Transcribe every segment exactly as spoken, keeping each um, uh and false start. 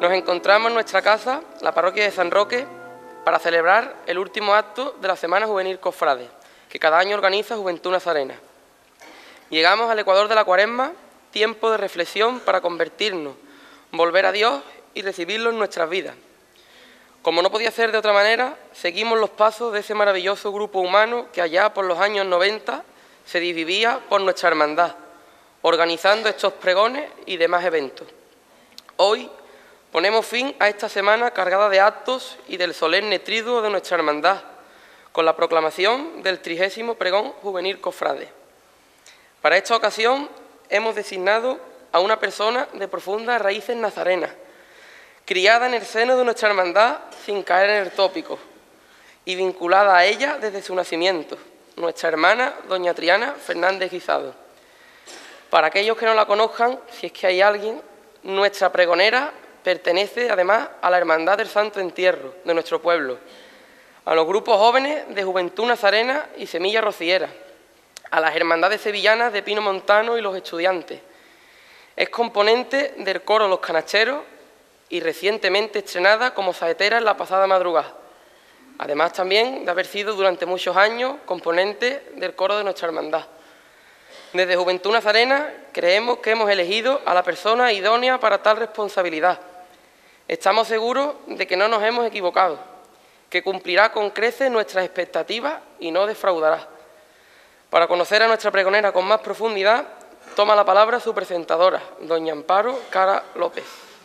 Nos encontramos en nuestra casa, la parroquia de San Roque, para celebrar el último acto de la Semana Juvenil Cofrade, que cada año organiza Juventud Nazarena. Llegamos al ecuador de la Cuaresma, tiempo de reflexión para convertirnos, volver a Dios y recibirlo en nuestras vidas. Como no podía ser de otra manera, seguimos los pasos de ese maravilloso grupo humano que allá por los años noventa se dividía por nuestra hermandad, organizando estos pregones y demás eventos. Hoy ponemos fin a esta semana cargada de actos y del solemne triduo de nuestra hermandad, con la proclamación del trigésimo pregón juvenil cofrade. Para esta ocasión hemos designado a una persona de profundas raíces nazarenas, criada en el seno de nuestra hermandad sin caer en el tópico y vinculada a ella desde su nacimiento, nuestra hermana doña Triana Fernández Guisado. Para aquellos que no la conozcan, si es que hay alguien, nuestra pregonera pertenece además a la Hermandad del Santo Entierro de nuestro pueblo, a los grupos jóvenes de Juventud Nazarena y Semilla Rociera, a las hermandades sevillanas de Pino Montano y los estudiantes. Es componente del coro Los Canacheros y recientemente estrenada como saetera en la pasada madrugada, además también de haber sido durante muchos años componente del coro de nuestra hermandad. Desde Juventud Nazarena creemos que hemos elegido a la persona idónea para tal responsabilidad. Estamos seguros de que no nos hemos equivocado, que cumplirá con creces nuestras expectativas y no defraudará. Para conocer a nuestra pregonera con más profundidad, toma la palabra su presentadora, doña Amparo Cara López.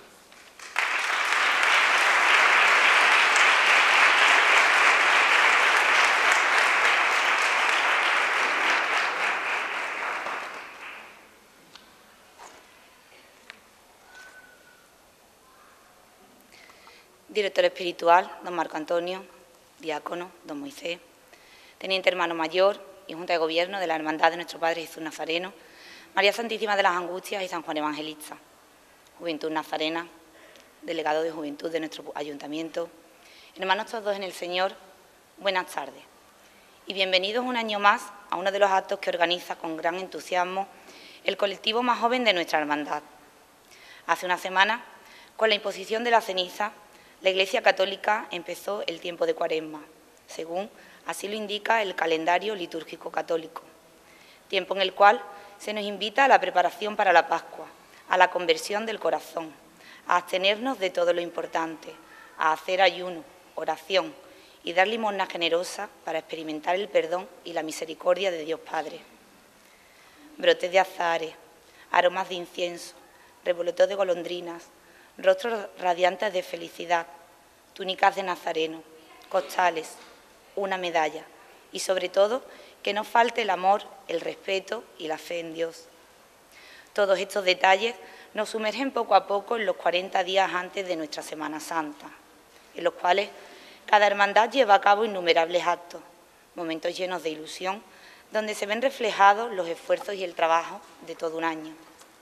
Director espiritual, don Marco Antonio, diácono, don Moisés, teniente hermano mayor y Junta de Gobierno de la Hermandad de nuestro Padre Jesús Nazareno, María Santísima de las Angustias y San Juan Evangelista, Juventud Nazarena, delegado de Juventud de nuestro Ayuntamiento, hermanos todos en el Señor, buenas tardes y bienvenidos un año más a uno de los actos que organiza con gran entusiasmo el colectivo más joven de nuestra hermandad. Hace una semana, con la imposición de la ceniza, la Iglesia Católica empezó el tiempo de Cuaresma, según así lo indica el calendario litúrgico católico, tiempo en el cual se nos invita a la preparación para la Pascua, a la conversión del corazón, a abstenernos de todo lo importante, a hacer ayuno, oración y dar limosna generosa para experimentar el perdón y la misericordia de Dios Padre. Brotes de azahares, aromas de incienso, revoloteos de golondrinas, rostros radiantes de felicidad, túnicas de nazareno, costales, una medalla y, sobre todo, que no falte el amor, el respeto y la fe en Dios. Todos estos detalles nos sumergen poco a poco en los cuarenta días antes de nuestra Semana Santa, en los cuales cada hermandad lleva a cabo innumerables actos, momentos llenos de ilusión, donde se ven reflejados los esfuerzos y el trabajo de todo un año.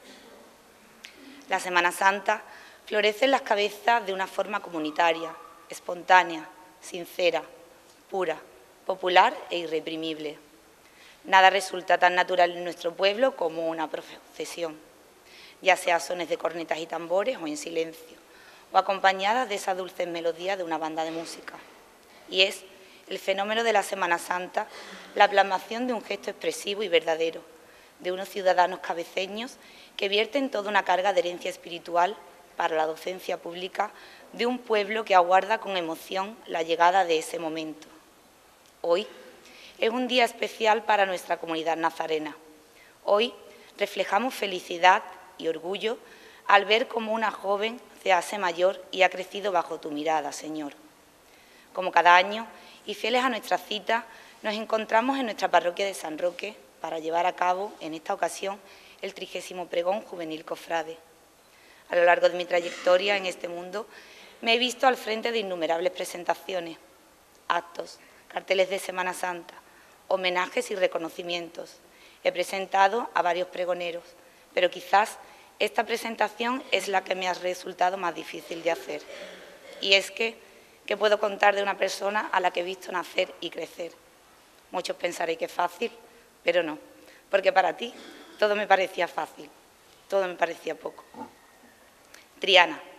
La Semana Santa florece en las cabezas de una forma comunitaria, espontánea, sincera, pura, popular e irreprimible. Nada resulta tan natural en nuestro pueblo como una procesión, ya sea a sones de cornetas y tambores o en silencio, o acompañadas de esa dulce melodía de una banda de música. Y es el fenómeno de la Semana Santa la plasmación de un gesto expresivo y verdadero, de unos ciudadanos cabeceños que vierten toda una carga de herencia espiritual para la docencia pública de un pueblo que aguarda con emoción la llegada de ese momento. Hoy es un día especial para nuestra comunidad nazarena. Hoy reflejamos felicidad y orgullo al ver cómo una joven se hace mayor y ha crecido bajo tu mirada, Señor. Como cada año, y fieles a nuestra cita, nos encontramos en nuestra parroquia de San Roque para llevar a cabo, en esta ocasión, el trigésimo pregón juvenil cofrade. A lo largo de mi trayectoria en este mundo, me he visto al frente de innumerables presentaciones, actos, carteles de Semana Santa, homenajes y reconocimientos. He presentado a varios pregoneros, pero quizás esta presentación es la que me ha resultado más difícil de hacer. Y es que, ¿qué puedo contar de una persona a la que he visto nacer y crecer? Muchos pensaréis que es fácil, pero no, porque para ti todo me parecía fácil, todo me parecía poco. Triana,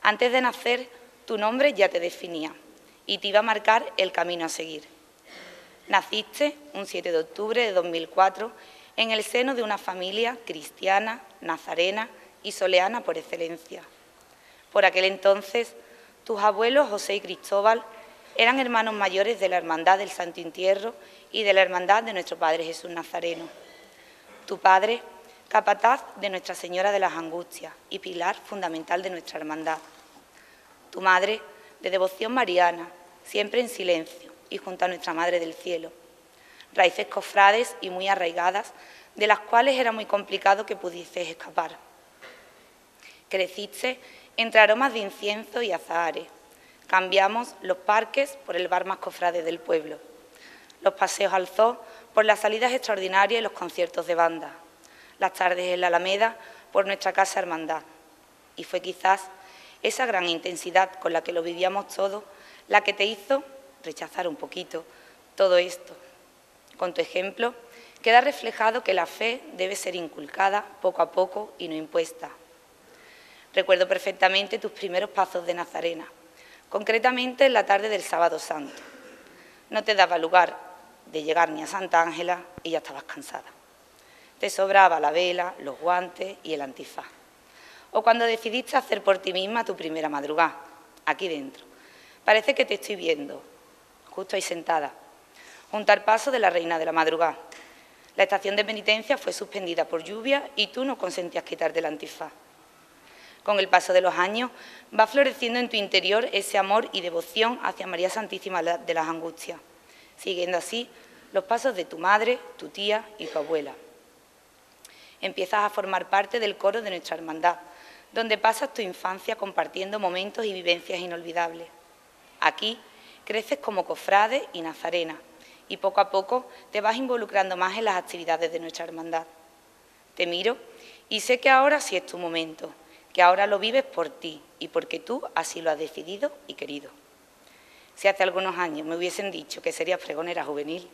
Antes de nacer, tu nombre ya te definía y te iba a marcar el camino a seguir. Naciste un siete de octubre de dos mil cuatro en el seno de una familia cristiana, nazarena y soleana por excelencia. Por aquel entonces, tus abuelos José y Cristóbal eran hermanos mayores de la Hermandad del Santo Entierro y de la Hermandad de nuestro Padre Jesús Nazareno. Tu padre, capataz de Nuestra Señora de las Angustias y pilar fundamental de nuestra hermandad. Tu madre, de devoción mariana, siempre en silencio y junto a nuestra Madre del Cielo. Raíces cofrades y muy arraigadas, de las cuales era muy complicado que pudieses escapar. Creciste entre aromas de incienso y azahares. Cambiamos los parques por el bar más cofrade del pueblo, los paseos al zoo por las salidas extraordinarias y los conciertos de banda, las tardes en la Alameda por nuestra casa hermandad. Y fue quizás esa gran intensidad con la que lo vivíamos todos la que te hizo rechazar un poquito todo esto. Con tu ejemplo queda reflejado que la fe debe ser inculcada poco a poco y no impuesta. Recuerdo perfectamente tus primeros pasos de nazarena, concretamente en la tarde del Sábado Santo. No te daba lugar de llegar ni a Santa Ángela y ya estabas cansada. Te sobraba la vela, los guantes y el antifaz. O cuando decidiste hacer por ti misma tu primera madrugada, aquí dentro. Parece que te estoy viendo, justo ahí sentada, junto al paso de la Reina de la Madrugada. La estación de penitencia fue suspendida por lluvia y tú no consentías quitarte el antifaz. Con el paso de los años va floreciendo en tu interior ese amor y devoción hacia María Santísima de las Angustias, siguiendo así los pasos de tu madre, tu tía y tu abuela. Empiezas a formar parte del coro de nuestra hermandad, donde pasas tu infancia compartiendo momentos y vivencias inolvidables. Aquí creces como cofrade y nazarena y poco a poco te vas involucrando más en las actividades de nuestra hermandad. Te miro y sé que ahora sí es tu momento, que ahora lo vives por ti y porque tú así lo has decidido y querido. Si hace algunos años me hubiesen dicho que serías pregonera juvenil,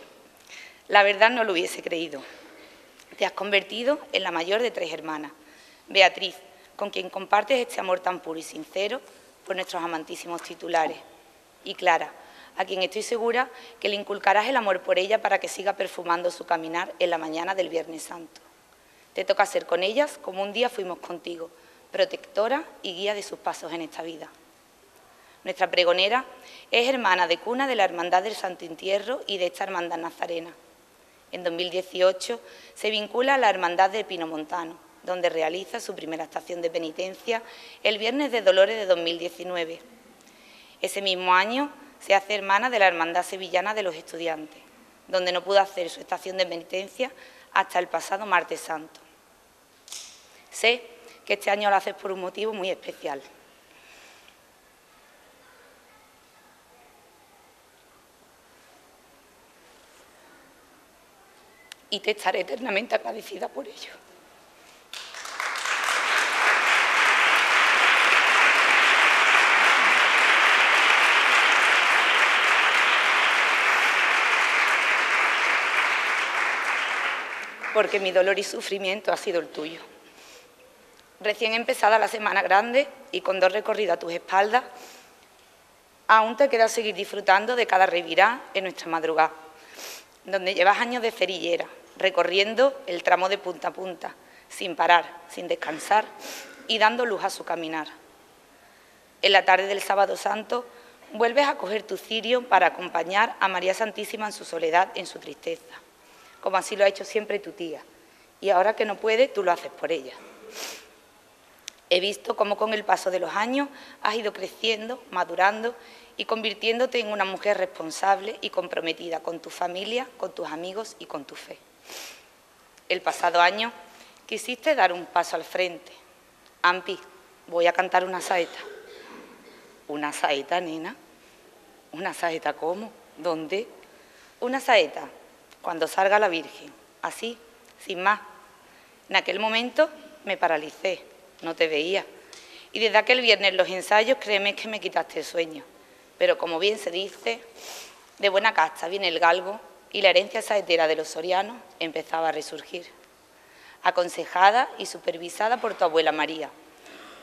la verdad no lo hubiese creído. Te has convertido en la mayor de tres hermanas, Beatriz, con quien compartes este amor tan puro y sincero por nuestros amantísimos titulares, y Clara, a quien estoy segura que le inculcarás el amor por ella para que siga perfumando su caminar en la mañana del Viernes Santo. Te toca ser con ellas como un día fuimos contigo, protectora y guía de sus pasos en esta vida. Nuestra pregonera es hermana de cuna de la Hermandad del Santo Entierro y de esta Hermandad Nazarena. En dos mil dieciocho se vincula a la Hermandad de Pino Montano, donde realiza su primera estación de penitencia el Viernes de Dolores de dos mil diecinueve. Ese mismo año se hace hermana de la Hermandad Sevillana de los Estudiantes, donde no pudo hacer su estación de penitencia hasta el pasado Martes Santo. Sé que este año lo haces por un motivo muy especial. Y te estaré eternamente agradecida por ello. Porque mi dolor y sufrimiento ha sido el tuyo. Recién empezada la Semana Grande y con dos recorridos a tus espaldas, aún te queda seguir disfrutando de cada revirá en nuestra madrugada, donde llevas años de cerillera, recorriendo el tramo de punta a punta, sin parar, sin descansar y dando luz a su caminar. En la tarde del Sábado Santo vuelves a coger tu cirio para acompañar a María Santísima en su soledad, en su tristeza, como así lo ha hecho siempre tu tía, y ahora que no puede, tú lo haces por ella. He visto cómo con el paso de los años has ido creciendo, madurando y convirtiéndote en una mujer responsable y comprometida con tu familia, con tus amigos y con tu fe. El pasado año quisiste dar un paso al frente. Ampi, voy a cantar una saeta. ¿Una saeta, nena? ¿Una saeta cómo? ¿Dónde? Una saeta, cuando salga la Virgen, así, sin más. En aquel momento me paralicé, no te veía. Y desde aquel viernes los ensayos, créeme que me quitaste el sueño. Pero como bien se dice, de buena casta viene el galgo y la herencia saetera de los sorianos empezaba a resurgir. Aconsejada y supervisada por tu abuela María,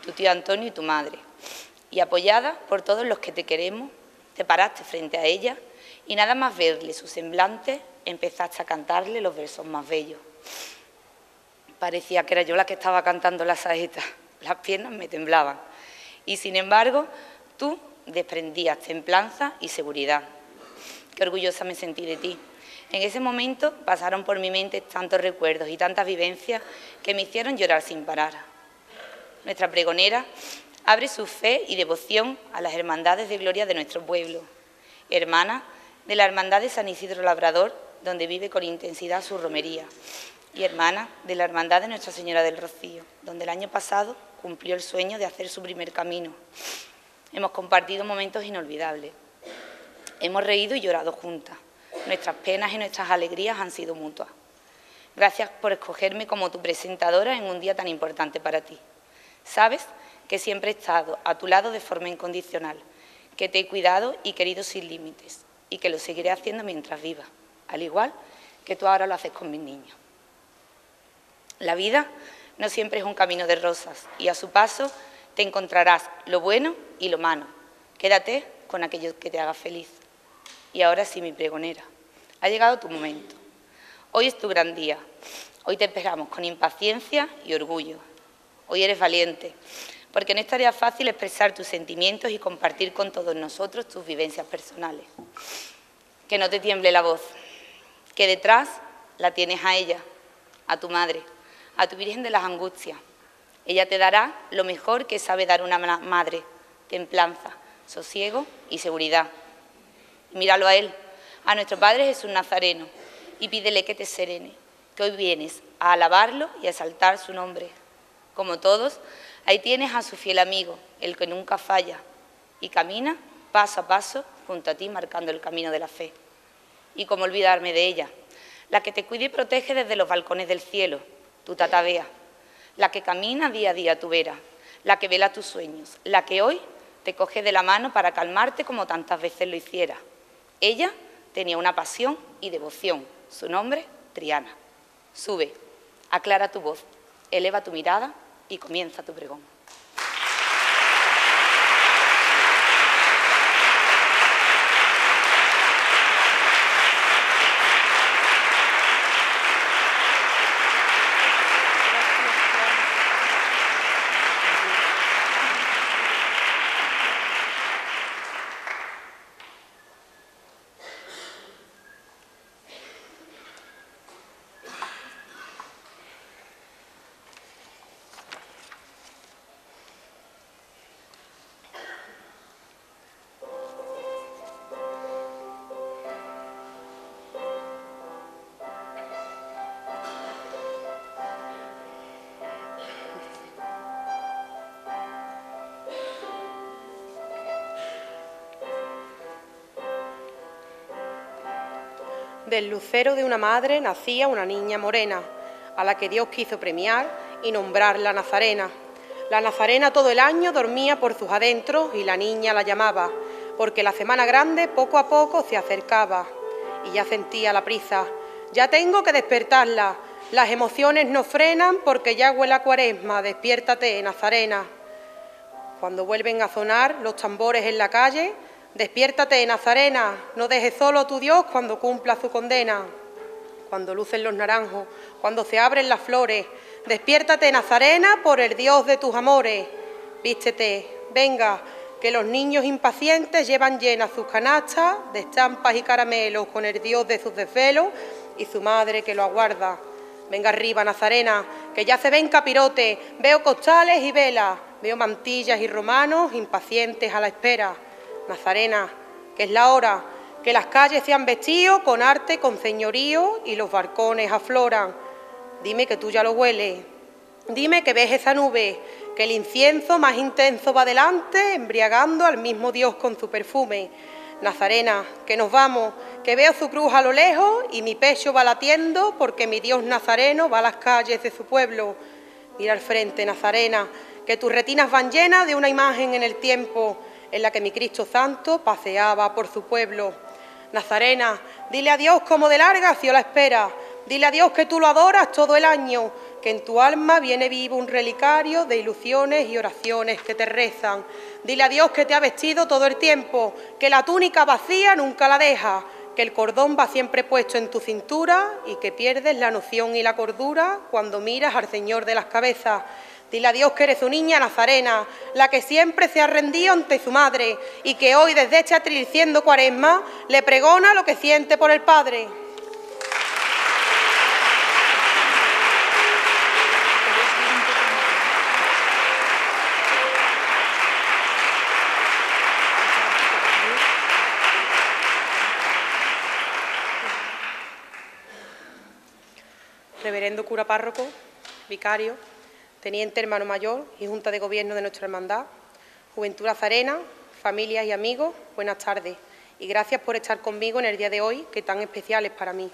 tu tío Antonio y tu madre. Y apoyada por todos los que te queremos, te paraste frente a ella y nada más verle su semblante, empezaste a cantarle los versos más bellos. Parecía que era yo la que estaba cantando la saeta, las piernas me temblaban. Y sin embargo, tú desprendías templanza y seguridad. Qué orgullosa me sentí de ti. En ese momento pasaron por mi mente tantos recuerdos y tantas vivencias que me hicieron llorar sin parar. Nuestra pregonera abre su fe y devoción a las hermandades de gloria de nuestro pueblo. Hermana de la Hermandad de San Isidro Labrador, donde vive con intensidad su romería. Y hermana de la Hermandad de Nuestra Señora del Rocío, donde el año pasado cumplió el sueño de hacer su primer camino. Hemos compartido momentos inolvidables. Hemos reído y llorado juntas. Nuestras penas y nuestras alegrías han sido mutuas. Gracias por escogerme como tu presentadora en un día tan importante para ti. Sabes que siempre he estado a tu lado de forma incondicional, que te he cuidado y querido sin límites, y que lo seguiré haciendo mientras viva, al igual que tú ahora lo haces con mis niños. La vida no siempre es un camino de rosas, y a su paso te encontrarás lo bueno y lo malo. Quédate con aquello que te haga feliz. Y ahora sí, mi pregonera, ha llegado tu momento. Hoy es tu gran día. Hoy te esperamos con impaciencia y orgullo. Hoy eres valiente, porque no es tarea fácil expresar tus sentimientos y compartir con todos nosotros tus vivencias personales. Que no te tiemble la voz, que detrás la tienes a ella, a tu madre, a tu Virgen de las Angustias. Ella te dará lo mejor que sabe dar una madre, templanza, sosiego y seguridad. Míralo a él, a nuestro Padre Jesús Nazareno, y pídele que te serene, que hoy vienes a alabarlo y a exaltar su nombre. Como todos, ahí tienes a su fiel amigo, el que nunca falla, y camina paso a paso junto a ti marcando el camino de la fe. Y cómo olvidarme de ella, la que te cuida y protege desde los balcones del cielo, tu tata Bea, la que camina día a día a tu vera, la que vela tus sueños, la que hoy te coge de la mano para calmarte como tantas veces lo hiciera. Ella tenía una pasión y devoción, su nombre, Triana. Sube, aclara tu voz, eleva tu mirada y comienza tu pregón. Del lucero de una madre nacía una niña morena, a la que Dios quiso premiar y nombrarla Nazarena. La Nazarena todo el año dormía por sus adentros y la niña la llamaba, porque la semana grande poco a poco se acercaba. Y ya sentía la prisa, ya tengo que despertarla, las emociones no frenan porque ya huele a Cuaresma, despiértate, Nazarena. Cuando vuelven a sonar los tambores en la calle, despiértate, Nazarena, no dejes solo a tu Dios cuando cumpla su condena. Cuando lucen los naranjos, cuando se abren las flores, despiértate, Nazarena, por el Dios de tus amores. Vístete, venga, que los niños impacientes llevan llenas sus canastas de estampas y caramelos con el Dios de sus desvelos y su madre que lo aguarda. Venga arriba, Nazarena, que ya se ven capirotes, veo costales y velas, veo mantillas y romanos impacientes a la espera. Nazarena, que es la hora, que las calles se han vestido con arte, con señorío y los balcones afloran. Dime que tú ya lo hueles, dime que ves esa nube, que el incienso más intenso va delante, embriagando al mismo Dios con su perfume. Nazarena, que nos vamos, que veo su cruz a lo lejos y mi pecho va latiendo porque mi Dios nazareno va a las calles de su pueblo. Mira al frente, Nazarena, que tus retinas van llenas de una imagen en el tiempo, en la que mi Cristo Santo paseaba por su pueblo. Nazarena, dile a Dios cómo de larga ha sido la espera, dile a Dios que tú lo adoras todo el año, que en tu alma viene vivo un relicario de ilusiones y oraciones que te rezan. Dile a Dios que te ha vestido todo el tiempo, que la túnica vacía nunca la deja, que el cordón va siempre puesto en tu cintura y que pierdes la noción y la cordura cuando miras al Señor de las cabezas. Dile a Dios que eres su niña nazarena, la que siempre se ha rendido ante su madre y que hoy desde este atril siendo cuaresma le pregona lo que siente por el Padre. Reverendo cura párroco, vicario, teniente hermano mayor y Junta de Gobierno de nuestra hermandad, Juventud Nazarena, familias y amigos, buenas tardes y gracias por estar conmigo en el día de hoy, que tan especial es para mí.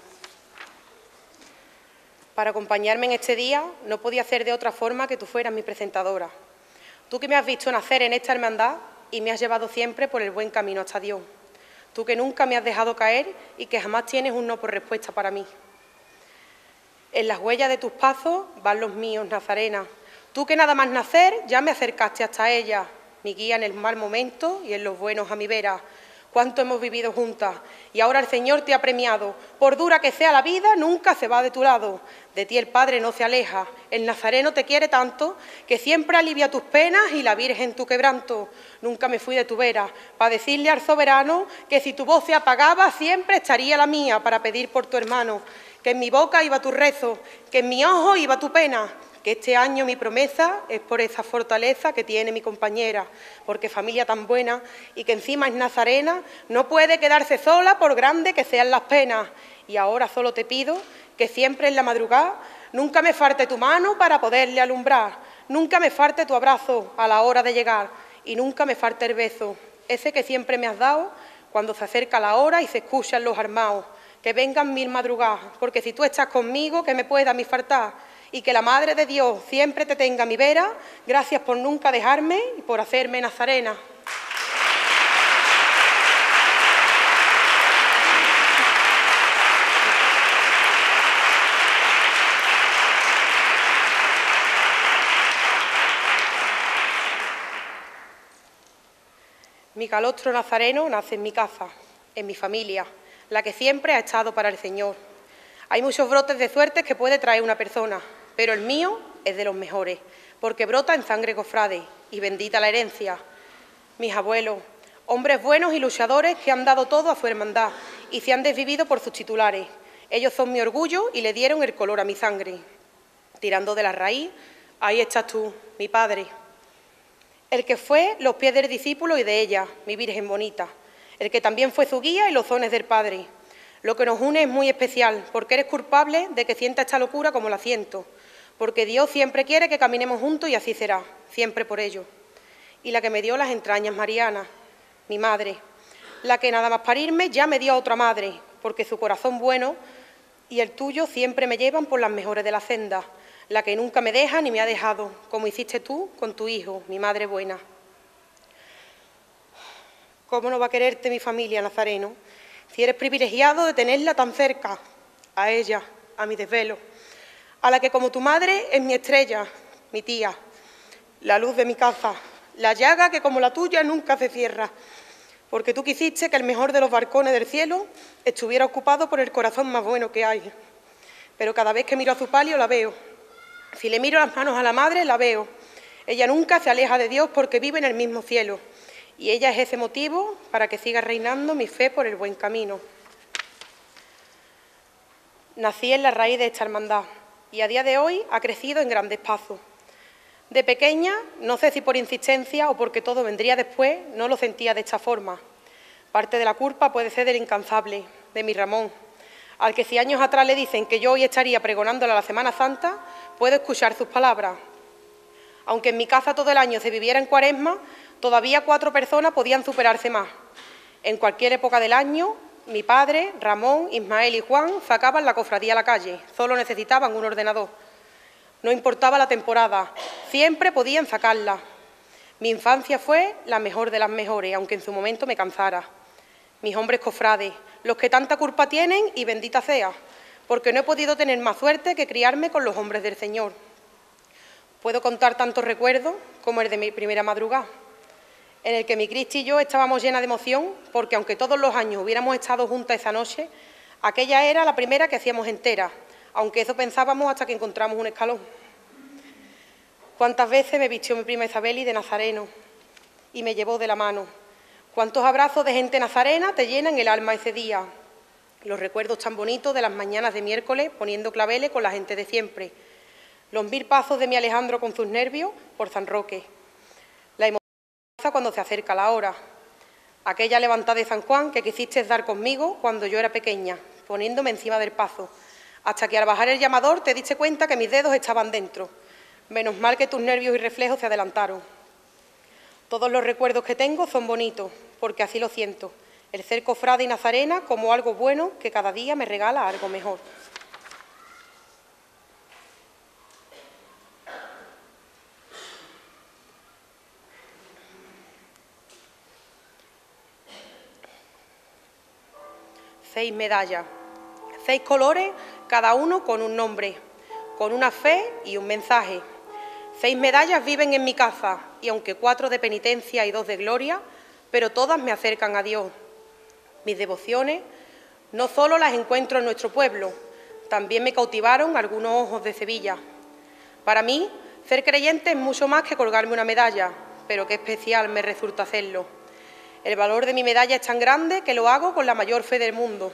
Para acompañarme en este día no podía hacer de otra forma que tú fueras mi presentadora. Tú que me has visto nacer en esta hermandad y me has llevado siempre por el buen camino hasta Dios. Tú que nunca me has dejado caer y que jamás tienes un no por respuesta para mí. En las huellas de tus pasos van los míos, Nazarena. Tú que nada más nacer ya me acercaste hasta ella, mi guía en el mal momento y en los buenos a mi vera. Cuánto hemos vivido juntas y ahora el Señor te ha premiado. Por dura que sea la vida, nunca se va de tu lado. De ti el Padre no se aleja. El Nazareno te quiere tanto que siempre alivia tus penas y la Virgen tu quebranto. Nunca me fui de tu vera para decirle al soberano que si tu voz se apagaba siempre estaría la mía para pedir por tu hermano. Que en mi boca iba tu rezo, que en mi ojo iba tu pena, que este año mi promesa es por esa fortaleza que tiene mi compañera, porque familia tan buena y que encima es nazarena, no puede quedarse sola por grande que sean las penas. Y ahora solo te pido que siempre en la madrugada nunca me falte tu mano para poderle alumbrar, nunca me falte tu abrazo a la hora de llegar y nunca me falte el beso, ese que siempre me has dado cuando se acerca la hora y se escuchan los armaos. Que vengan mil madrugadas, porque si tú estás conmigo, que me pueda a mí faltar, y que la Madre de Dios siempre te tenga a mi vera, gracias por nunca dejarme y por hacerme nazarena. Mi calostro nazareno nace en mi casa, en mi familia, la que siempre ha estado para el Señor. Hay muchos brotes de suerte que puede traer una persona, pero el mío es de los mejores, porque brota en sangre cofrade y bendita la herencia. Mis abuelos, hombres buenos y luchadores que han dado todo a su hermandad y se han desvivido por sus titulares. Ellos son mi orgullo y le dieron el color a mi sangre. Tirando de la raíz, ahí estás tú, mi padre, el que fue los pies del discípulo y de ella, mi Virgen bonita, el que también fue su guía y los dones del Padre. Lo que nos une es muy especial, porque eres culpable de que sienta esta locura como la siento, porque Dios siempre quiere que caminemos juntos y así será, siempre por ello. Y la que me dio las entrañas marianas, mi madre, la que nada más parirme ya me dio a otra madre, porque su corazón bueno y el tuyo siempre me llevan por las mejores de la senda, la que nunca me deja ni me ha dejado, como hiciste tú con tu hijo, mi madre buena. ¿Cómo no va a quererte mi familia, Nazareno, si eres privilegiado de tenerla tan cerca? A ella, a mi desvelo, a la que como tu madre es mi estrella, mi tía, la luz de mi casa, la llaga que como la tuya nunca se cierra, porque tú quisiste que el mejor de los balcones del cielo estuviera ocupado por el corazón más bueno que hay. Pero cada vez que miro a su palio la veo. Si le miro las manos a la madre, la veo. Ella nunca se aleja de Dios porque vive en el mismo cielo. Y ella es ese motivo para que siga reinando mi fe por el buen camino. Nací en la raíz de esta hermandad y a día de hoy ha crecido en grandes pasos. De pequeña, no sé si por insistencia o porque todo vendría después, no lo sentía de esta forma. Parte de la culpa puede ser del incansable, de mi Ramón, al que si años atrás le dicen que yo hoy estaría pregonándole a la Semana Santa, puedo escuchar sus palabras. Aunque en mi casa todo el año se viviera en cuaresma, todavía cuatro personas podían superarse más. En cualquier época del año, mi padre, Ramón, Ismael y Juan sacaban la cofradía a la calle, solo necesitaban un ordenador. No importaba la temporada, siempre podían sacarla. Mi infancia fue la mejor de las mejores, aunque en su momento me cansara. Mis hombres cofrades, los que tanta culpa tienen y bendita sea, porque no he podido tener más suerte que criarme con los hombres del Señor. Puedo contar tantos recuerdos como el de mi primera madrugada, en el que mi Cristi y yo estábamos llenas de emoción, porque aunque todos los años hubiéramos estado juntas esa noche, aquella era la primera que hacíamos entera, aunque eso pensábamos hasta que encontramos un escalón. Cuántas veces me vistió mi prima Isabeli de nazareno y me llevó de la mano. Cuántos abrazos de gente nazarena te llenan el alma ese día. Los recuerdos tan bonitos de las mañanas de miércoles poniendo claveles con la gente de siempre. Los mil pasos de mi Alejandro con sus nervios por San Roque. La emoción cuando se acerca la hora. Aquella levantada de San Juan que quisiste dar conmigo cuando yo era pequeña, poniéndome encima del pazo, hasta que al bajar el llamador te diste cuenta que mis dedos estaban dentro. Menos mal que tus nervios y reflejos se adelantaron. Todos los recuerdos que tengo son bonitos, porque así lo siento. El ser cofrade y nazarena como algo bueno que cada día me regala algo mejor. Seis medallas, seis colores, cada uno con un nombre, con una fe y un mensaje. Seis medallas viven en mi casa, y aunque cuatro de penitencia y dos de gloria, pero todas me acercan a Dios. Mis devociones no solo las encuentro en nuestro pueblo, también me cautivaron algunos ojos de Sevilla. Para mí, ser creyente es mucho más que colgarme una medalla, pero qué especial me resulta hacerlo. El valor de mi medalla es tan grande que lo hago con la mayor fe del mundo.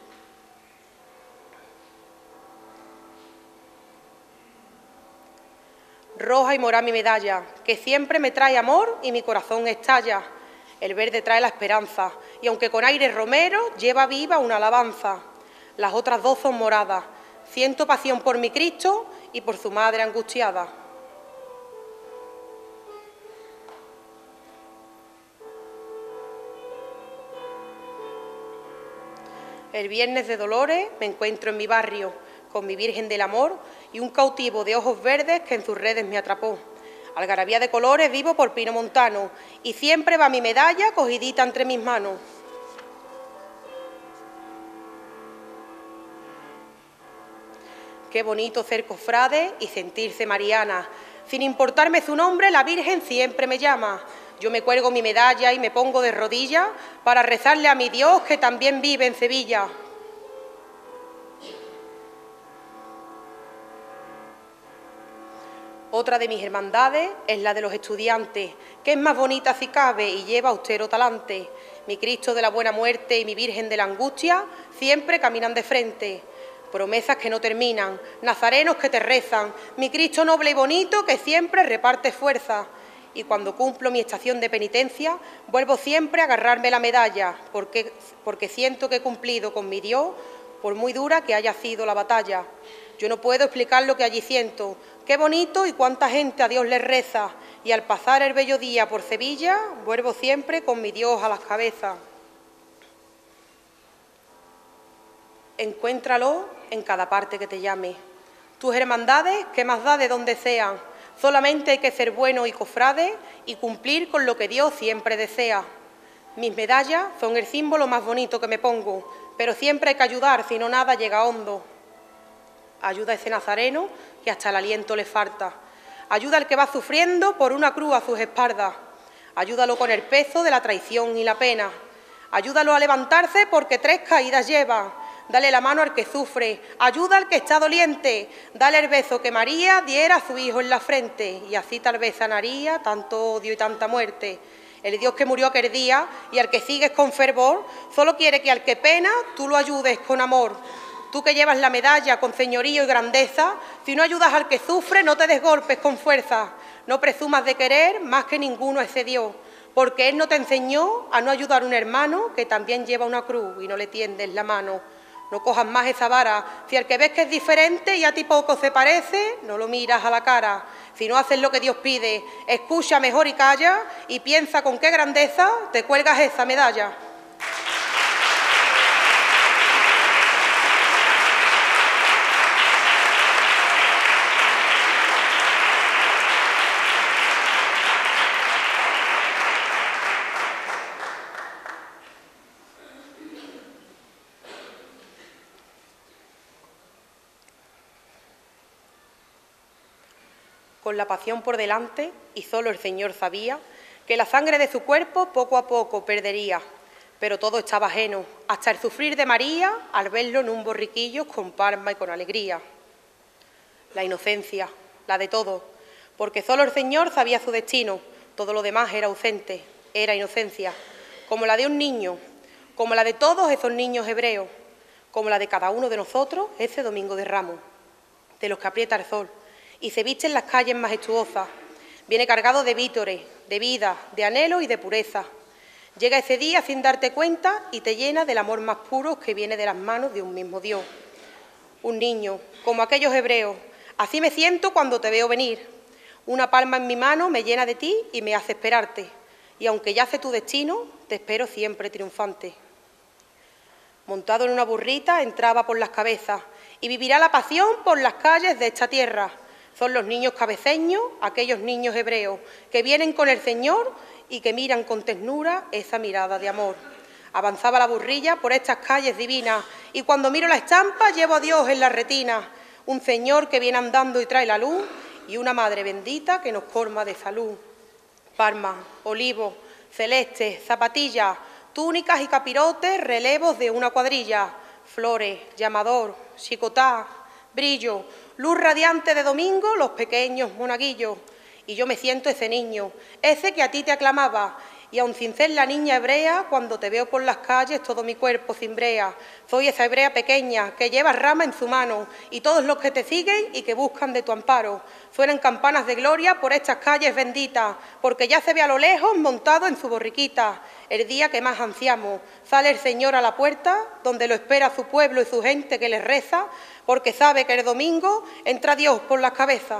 Roja y morada mi medalla, que siempre me trae amor y mi corazón estalla. El verde trae la esperanza, y aunque con aire romero, lleva viva una alabanza. Las otras dos son moradas. Siento pasión por mi Cristo y por su madre angustiada. El viernes de Dolores me encuentro en mi barrio, con mi Virgen del Amor y un cautivo de ojos verdes que en sus redes me atrapó. Algarabía de colores vivo por Pino Montano, y siempre va mi medalla cogidita entre mis manos. Qué bonito ser cofrade y sentirse mariana. Sin importarme su nombre, la Virgen siempre me llama. Yo me cuelgo mi medalla y me pongo de rodillas para rezarle a mi Dios que también vive en Sevilla. Otra de mis hermandades es la de los estudiantes, que es más bonita si cabe y lleva austero talante. Mi Cristo de la buena muerte y mi Virgen de la angustia siempre caminan de frente. Promesas que no terminan, nazarenos que te rezan, mi Cristo noble y bonito que siempre reparte fuerza. Y cuando cumplo mi estación de penitencia, vuelvo siempre a agarrarme la medalla, porque, porque siento que he cumplido con mi Dios, por muy dura que haya sido la batalla. Yo no puedo explicar lo que allí siento. Qué bonito y cuánta gente a Dios le reza. Y al pasar el bello día por Sevilla, vuelvo siempre con mi Dios a las cabezas. Encuéntralo en cada parte que te llame. Tus hermandades, ¿qué más da de donde sean? Solamente hay que ser bueno y cofrade y cumplir con lo que Dios siempre desea. Mis medallas son el símbolo más bonito que me pongo, pero siempre hay que ayudar, si no nada llega hondo. Ayuda a ese nazareno que hasta el aliento le falta. Ayuda al que va sufriendo por una cruz a sus espaldas. Ayúdalo con el peso de la traición y la pena. Ayúdalo a levantarse porque tres caídas lleva. Dale la mano al que sufre. Ayuda al que está doliente. Dale el beso que María diera a su hijo en la frente. Y así tal vez sanaría tanto odio y tanta muerte. El Dios que murió aquel día y al que sigues con fervor, solo quiere que al que pena tú lo ayudes con amor. Tú que llevas la medalla con señorío y grandeza, si no ayudas al que sufre, no te des golpes con fuerza. No presumas de querer más que ninguno a ese Dios, porque Él no te enseñó a no ayudar a un hermano que también lleva una cruz y no le tiendes la mano. No cojas más esa vara. Si al que ves que es diferente y a ti poco se parece, no lo miras a la cara. Si no haces lo que Dios pide, escucha mejor y calla y piensa con qué grandeza te cuelgas esa medalla. con la pasión por delante, y solo el Señor sabía que la sangre de su cuerpo poco a poco perdería, pero todo estaba ajeno, hasta el sufrir de María al verlo en un borriquillo con palma y con alegría. La inocencia, la de todo, porque solo el Señor sabía su destino, todo lo demás era ausente, era inocencia, como la de un niño, como la de todos esos niños hebreos, como la de cada uno de nosotros ese domingo de Ramos, de los que aprieta el sol y se viste en las calles majestuosas. Viene cargado de vítores, de vida, de anhelo y de pureza. Llega ese día sin darte cuenta y te llena del amor más puro que viene de las manos de un mismo Dios. Un niño, como aquellos hebreos, así me siento cuando te veo venir. Una palma en mi mano me llena de ti y me hace esperarte. Y aunque ya sé tu destino, te espero siempre triunfante. Montado en una burrita entraba por las cabezas y vivirá la pasión por las calles de esta tierra. Son los niños cabeceños, aquellos niños hebreos, que vienen con el Señor y que miran con ternura esa mirada de amor. Avanzaba la burrilla por estas calles divinas y cuando miro la estampa llevo a Dios en la retina. Un Señor que viene andando y trae la luz y una Madre bendita que nos colma de salud. Palmas, olivos, celestes, zapatillas, túnicas y capirotes, relevos de una cuadrilla, flores, llamador, chicotá, brillo, luz radiante de domingo, los pequeños monaguillos. Y yo me siento ese niño, ese que a ti te aclamaba, y aun sin ser la niña hebrea, cuando te veo por las calles todo mi cuerpo cimbrea. Soy esa hebrea pequeña que lleva rama en su mano, y todos los que te siguen y que buscan de tu amparo. Suenan campanas de gloria por estas calles benditas, porque ya se ve a lo lejos montado en su borriquita. El día que más ansiamos, sale el Señor a la puerta, donde lo espera su pueblo y su gente que le reza, porque sabe que el domingo entra Dios por las cabezas.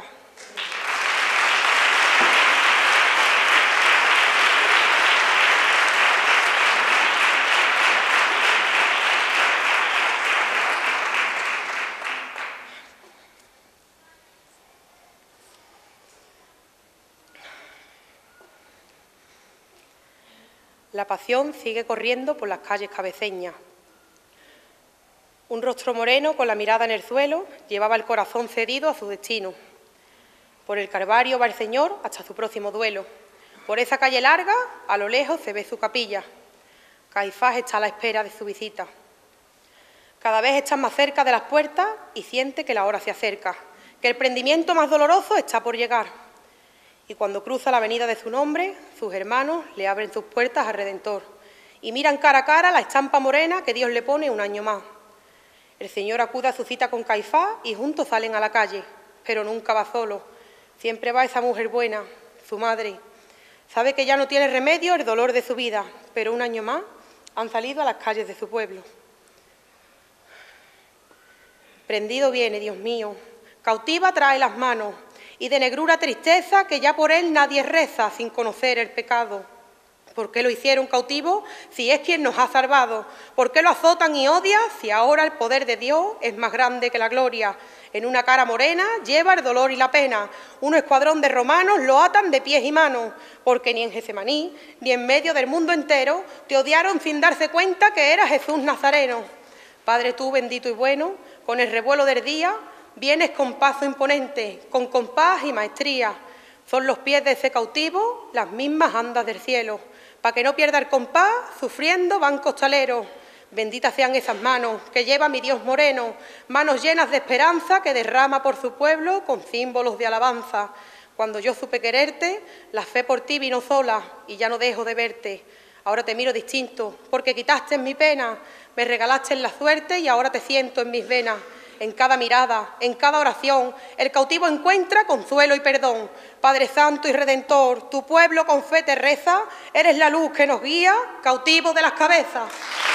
La pasión sigue corriendo por las calles cabeceñas. Un rostro moreno con la mirada en el suelo llevaba el corazón cedido a su destino. Por el Calvario va el Señor hasta su próximo duelo. Por esa calle larga, a lo lejos se ve su capilla. Caifás está a la espera de su visita. Cada vez está más cerca de las puertas y siente que la hora se acerca, que el prendimiento más doloroso está por llegar. Y cuando cruza la avenida de su nombre, sus hermanos le abren sus puertas al Redentor y miran cara a cara la estampa morena que Dios le pone un año más. El Señor acude a su cita con Caifás y juntos salen a la calle, pero nunca va solo. Siempre va esa mujer buena, su madre. Sabe que ya no tiene remedio el dolor de su vida, pero un año más han salido a las calles de su pueblo. Prendido viene, Dios mío, cautiva trae las manos, y de negrura tristeza que ya por él nadie reza sin conocer el pecado. ¿Por qué lo hicieron cautivo si es quien nos ha salvado? ¿Por qué lo azotan y odian si ahora el poder de Dios es más grande que la gloria? En una cara morena lleva el dolor y la pena. Un escuadrón de romanos lo atan de pies y manos, porque ni en Getsemaní ni en medio del mundo entero te odiaron sin darse cuenta que era Jesús Nazareno. Padre tú bendito y bueno, con el revuelo del día, vienes con paso imponente, con compás y maestría. Son los pies de ese cautivo las mismas andas del cielo. Pa' que no pierda el compás, sufriendo van costaleros. Benditas sean esas manos que lleva mi Dios moreno, manos llenas de esperanza que derrama por su pueblo con símbolos de alabanza. Cuando yo supe quererte, la fe por ti vino sola y ya no dejo de verte. Ahora te miro distinto, porque quitaste en mi pena, me regalaste en la suerte y ahora te siento en mis venas. En cada mirada, en cada oración, el cautivo encuentra consuelo y perdón. Padre Santo y Redentor, tu pueblo con fe te reza, eres la luz que nos guía, cautivo de las cabezas.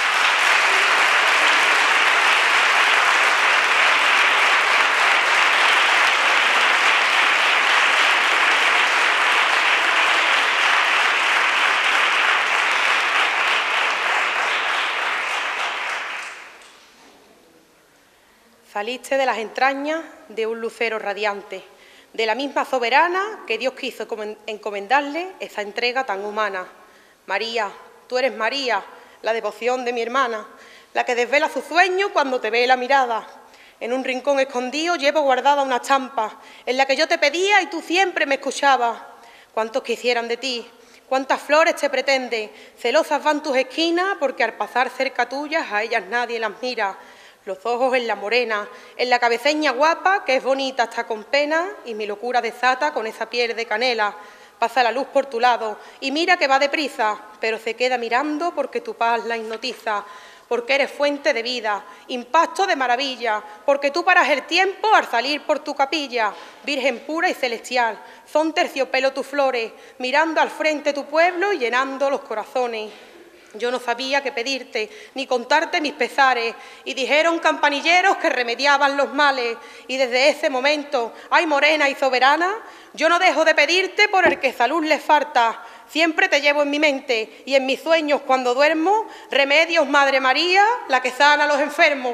Saliste de las entrañas de un lucero radiante, de la misma soberana que Dios quiso encomendarle esa entrega tan humana. María, tú eres María, la devoción de mi hermana, la que desvela su sueño cuando te ve la mirada. En un rincón escondido llevo guardada una estampa, en la que yo te pedía y tú siempre me escuchabas. Cuántos quisieran de ti, cuántas flores te pretenden, celosas van tus esquinas, porque al pasar cerca tuyas a ellas nadie las mira. Los ojos en la morena, en la cabeceña guapa, que es bonita hasta con pena, y mi locura desata con esa piel de canela. Pasa la luz por tu lado, y mira que va deprisa, pero se queda mirando porque tu paz la hipnotiza. Porque eres fuente de vida, impacto de maravilla, porque tú paras el tiempo al salir por tu capilla, virgen pura y celestial, son terciopelo tus flores, mirando al frente tu pueblo y llenando los corazones. Yo no sabía qué pedirte, ni contarte mis pesares, y dijeron campanilleros que remediaban los males, y desde ese momento, ay morena y soberana, yo no dejo de pedirte por el que salud les falta. Siempre te llevo en mi mente y en mis sueños cuando duermo, remedios, Madre María, la que sana a los enfermos.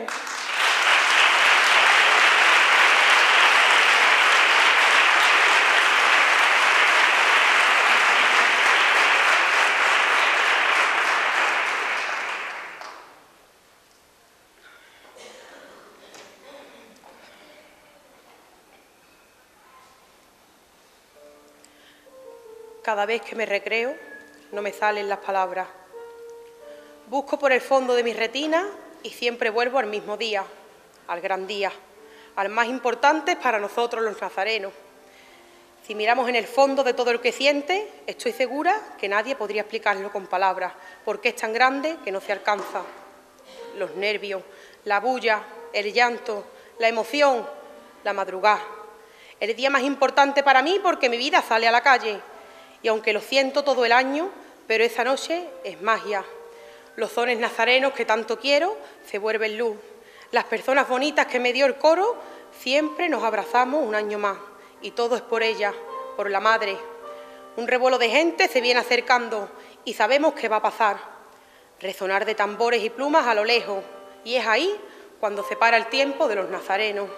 Cada vez que me recreo, no me salen las palabras. Busco por el fondo de mis retinas y siempre vuelvo al mismo día, al gran día, al más importante para nosotros los nazarenos. Si miramos en el fondo de todo lo que siente, estoy segura que nadie podría explicarlo con palabras, porque es tan grande que no se alcanza. Los nervios, la bulla, el llanto, la emoción, la madrugada. El día más importante para mí porque mi vida sale a la calle. Y aunque lo siento todo el año, pero esa noche es magia. Los sones nazarenos que tanto quiero se vuelven luz. Las personas bonitas que me dio el coro, siempre nos abrazamos un año más. Y todo es por ella, por la madre. Un revuelo de gente se viene acercando y sabemos qué va a pasar. Resonar de tambores y plumas a lo lejos. Y es ahí cuando se para el tiempo de los nazarenos.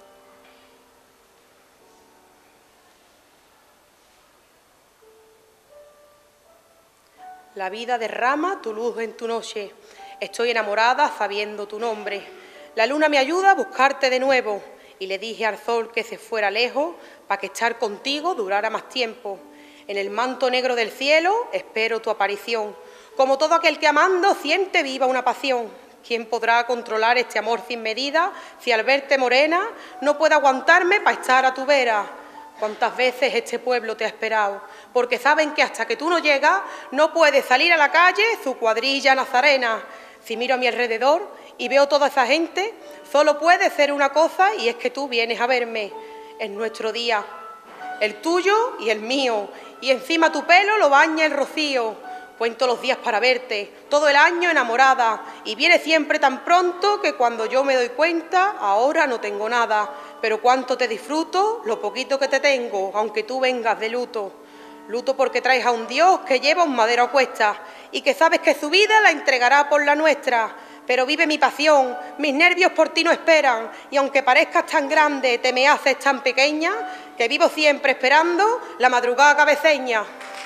La vida derrama tu luz en tu noche. Estoy enamorada sabiendo tu nombre. La luna me ayuda a buscarte de nuevo. Y le dije al sol que se fuera lejos para que estar contigo durara más tiempo. En el manto negro del cielo espero tu aparición. Como todo aquel que amando siente viva una pasión. ¿Quién podrá controlar este amor sin medida si al verte morena no puedo aguantarme para estar a tu vera? ¿Cuántas veces este pueblo te ha esperado? Porque saben que hasta que tú no llegas, no puede salir a la calle su cuadrilla nazarena. Si miro a mi alrededor y veo toda esa gente, solo puede ser una cosa y es que tú vienes a verme. Es nuestro día, el tuyo y el mío, y encima tu pelo lo baña el rocío. Cuento los días para verte, todo el año enamorada, y viene siempre tan pronto que cuando yo me doy cuenta, ahora no tengo nada. Pero cuánto te disfruto, lo poquito que te tengo, aunque tú vengas de luto. Luto porque traes a un Dios que lleva un madero a cuestas y que sabes que su vida la entregará por la nuestra. Pero vive mi pasión, mis nervios por ti no esperan, y aunque parezcas tan grande, te me haces tan pequeña, que vivo siempre esperando la madrugada cabeceña.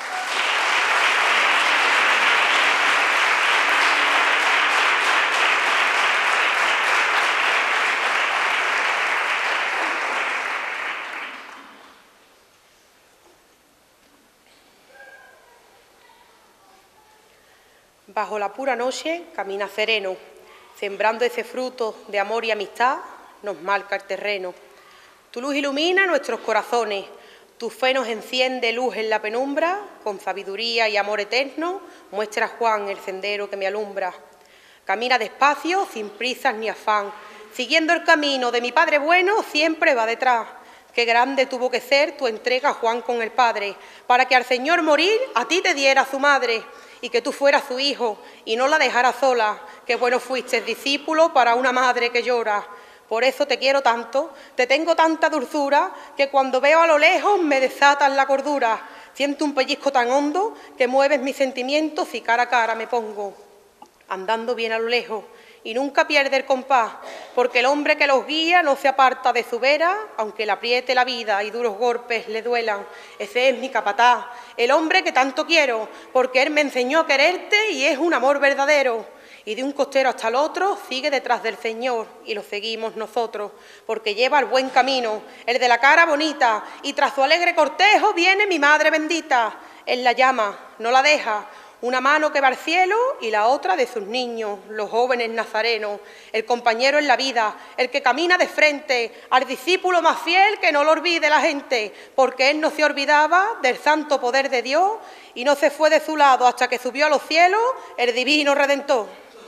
Bajo la pura noche camina sereno, sembrando ese fruto de amor y amistad, nos marca el terreno. Tu luz ilumina nuestros corazones, tu fe nos enciende luz en la penumbra, con sabiduría y amor eterno, muestra Juan el sendero que me alumbra. Camina despacio, sin prisas ni afán, siguiendo el camino de mi Padre bueno, siempre va detrás. Qué grande tuvo que ser tu entrega, Juan, con el Padre, para que al Señor morir a ti te diera su madre, y que tú fueras su hijo y no la dejaras sola. Qué bueno fuiste discípulo para una madre que llora. Por eso te quiero tanto, te tengo tanta dulzura, que cuando veo a lo lejos me desatas la cordura. Siento un pellizco tan hondo que mueves mis sentimientos y cara a cara me pongo. Andando bien a lo lejos y nunca pierde el compás, porque el hombre que los guía no se aparta de su vera, aunque le apriete la vida y duros golpes le duelan. Ese es mi capataz, el hombre que tanto quiero, porque él me enseñó a quererte y es un amor verdadero. y de un costero hasta el otro sigue detrás del Señor, y lo seguimos nosotros, porque lleva el buen camino, el de la cara bonita, y tras su alegre cortejo viene mi madre bendita. Él la llama, no la deja, una mano que va al cielo y la otra de sus niños, los jóvenes nazarenos, el compañero en la vida, el que camina de frente, al discípulo más fiel que no lo olvide la gente, porque él no se olvidaba del santo poder de Dios y no se fue de su lado hasta que subió a los cielos el divino Redentor.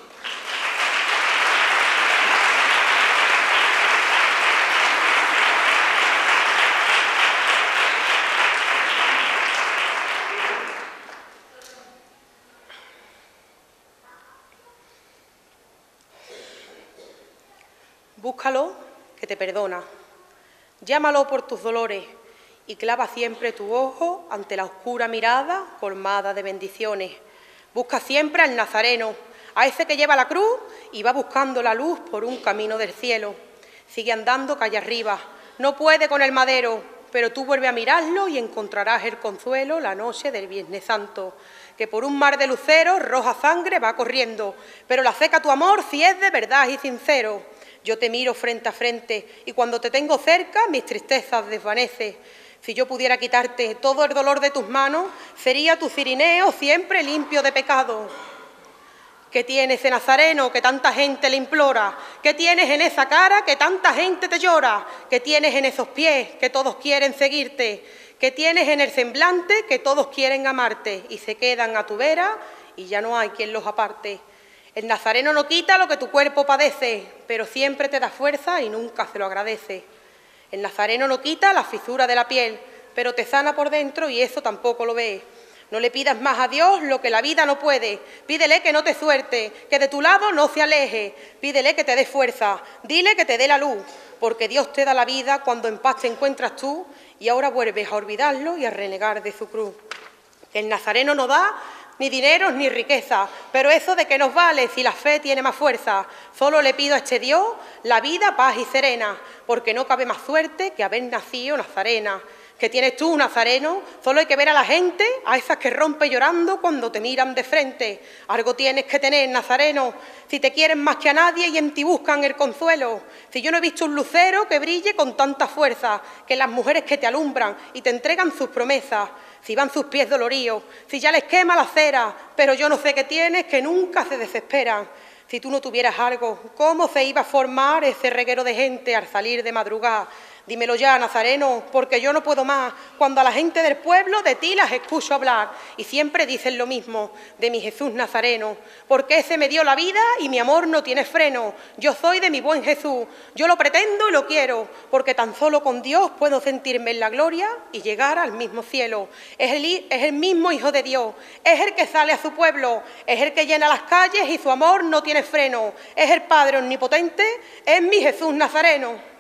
Búscalo, que te perdona. Llámalo por tus dolores y clava siempre tu ojo ante la oscura mirada colmada de bendiciones. Busca siempre al Nazareno, a ese que lleva la cruz y va buscando la luz por un camino del cielo. Sigue andando calle arriba, no puede con el madero, pero tú vuelve a mirarlo y encontrarás el consuelo la noche del Viernes Santo, que por un mar de luceros roja sangre va corriendo, pero la seca tu amor si es de verdad y sincero. Yo te miro frente a frente y cuando te tengo cerca mis tristezas desvanece. Si yo pudiera quitarte todo el dolor de tus manos, sería tu cirineo siempre limpio de pecado. ¿Qué tienes ese Nazareno que tanta gente le implora? ¿Qué tienes en esa cara que tanta gente te llora? ¿Qué tienes en esos pies que todos quieren seguirte? ¿Qué tienes en el semblante que todos quieren amarte y se quedan a tu vera y ya no hay quien los aparte? El Nazareno no quita lo que tu cuerpo padece, pero siempre te da fuerza y nunca se lo agradece. El Nazareno no quita la fisura de la piel, pero te sana por dentro y eso tampoco lo ves. No le pidas más a Dios lo que la vida no puede. Pídele que no te suelte, que de tu lado no se aleje. Pídele que te dé fuerza, dile que te dé la luz, porque Dios te da la vida cuando en paz te encuentras tú y ahora vuelves a olvidarlo y a renegar de su cruz. Que el Nazareno no da ni dineros ni riqueza, pero eso de que nos vale si la fe tiene más fuerza. Solo le pido a este Dios la vida, paz y serena, porque no cabe más suerte que haber nacido nazarena. ¿Qué tienes tú, Nazareno? Solo hay que ver a la gente, a esas que rompe llorando cuando te miran de frente. Algo tienes que tener, Nazareno, si te quieren más que a nadie y en ti buscan el consuelo. Si yo no he visto un lucero que brille con tanta fuerza, que las mujeres que te alumbran y te entregan sus promesas, si van sus pies doloridos, si ya les quema la cera, pero yo no sé qué tienes, que nunca se desesperan. Si tú no tuvieras algo, ¿cómo se iba a formar ese reguero de gente al salir de madrugada? Dímelo ya, Nazareno, porque yo no puedo más. Cuando a la gente del pueblo de ti las escucho hablar y siempre dicen lo mismo de mi Jesús Nazareno, porque ese me dio la vida y mi amor no tiene freno. Yo soy de mi buen Jesús, yo lo pretendo y lo quiero, porque tan solo con Dios puedo sentirme en la gloria y llegar al mismo cielo. Es el, es el mismo Hijo de Dios, es el que sale a su pueblo, es el que llena las calles y su amor no tiene freno. Es el Padre omnipotente, es mi Jesús Nazareno.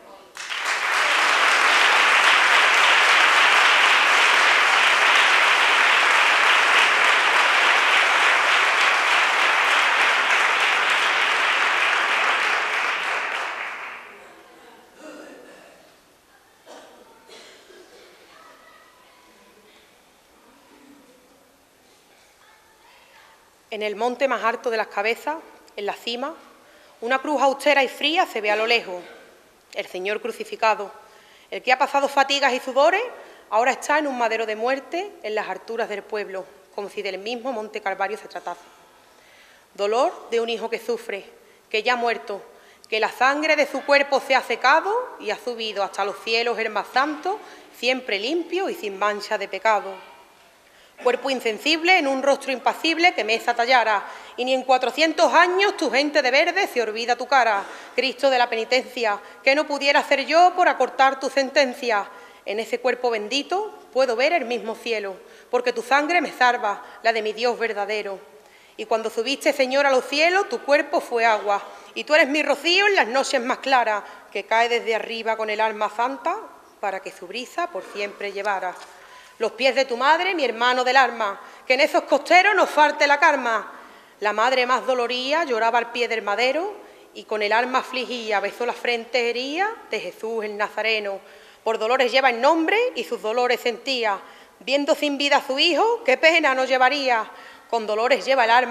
En el monte más alto de las cabezas, en la cima, una cruz austera y fría se ve a lo lejos. El Señor crucificado, el que ha pasado fatigas y sudores, ahora está en un madero de muerte en las alturas del pueblo, como si del mismo monte Calvario se tratase. Dolor de un hijo que sufre, que ya ha muerto, que la sangre de su cuerpo se ha secado y ha subido hasta los cielos el más santo, siempre limpio y sin mancha de pecado. Cuerpo insensible en un rostro impasible que mesa tallara, y ni en cuatrocientos años tu gente de verde se olvida tu cara. Cristo de la penitencia, que no pudiera hacer yo por acortar tu sentencia. En ese cuerpo bendito puedo ver el mismo cielo, porque tu sangre me salva, la de mi Dios verdadero. Y cuando subiste, Señor, a los cielos, tu cuerpo fue agua, y tú eres mi rocío en las noches más claras, que cae desde arriba con el alma santa, para que su brisa por siempre llevara. Los pies de tu madre, mi hermano del alma, que en esos costeros nos falte la karma. La madre más doloría lloraba al pie del madero y con el alma afligía besó la frente hería de Jesús el Nazareno. Por dolores lleva el nombre y sus dolores sentía. Viendo sin vida a su hijo, qué pena nos llevaría. Con dolores lleva el alma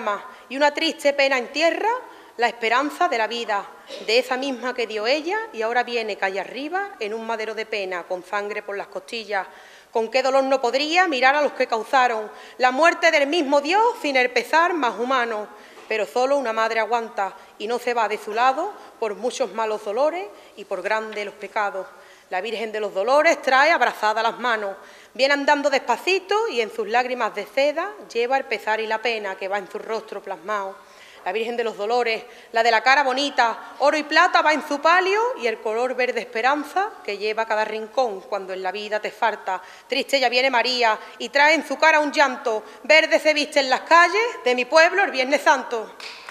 y una triste pena entierra la esperanza de la vida, de esa misma que dio ella y ahora viene calle arriba en un madero de pena, con sangre por las costillas. Con qué dolor no podría mirar a los que causaron la muerte del mismo Dios sin el pesar más humano. Pero solo una madre aguanta y no se va de su lado por muchos malos dolores y por grandes los pecados. La Virgen de los Dolores trae abrazadas las manos, viene andando despacito y en sus lágrimas de seda lleva el pesar y la pena que va en su rostro plasmado. La Virgen de los Dolores, la de la cara bonita, oro y plata va en su palio y el color verde esperanza que lleva cada rincón cuando en la vida te falta. Triste ya viene María y trae en su cara un llanto, verde se viste en las calles de mi pueblo el Viernes Santo.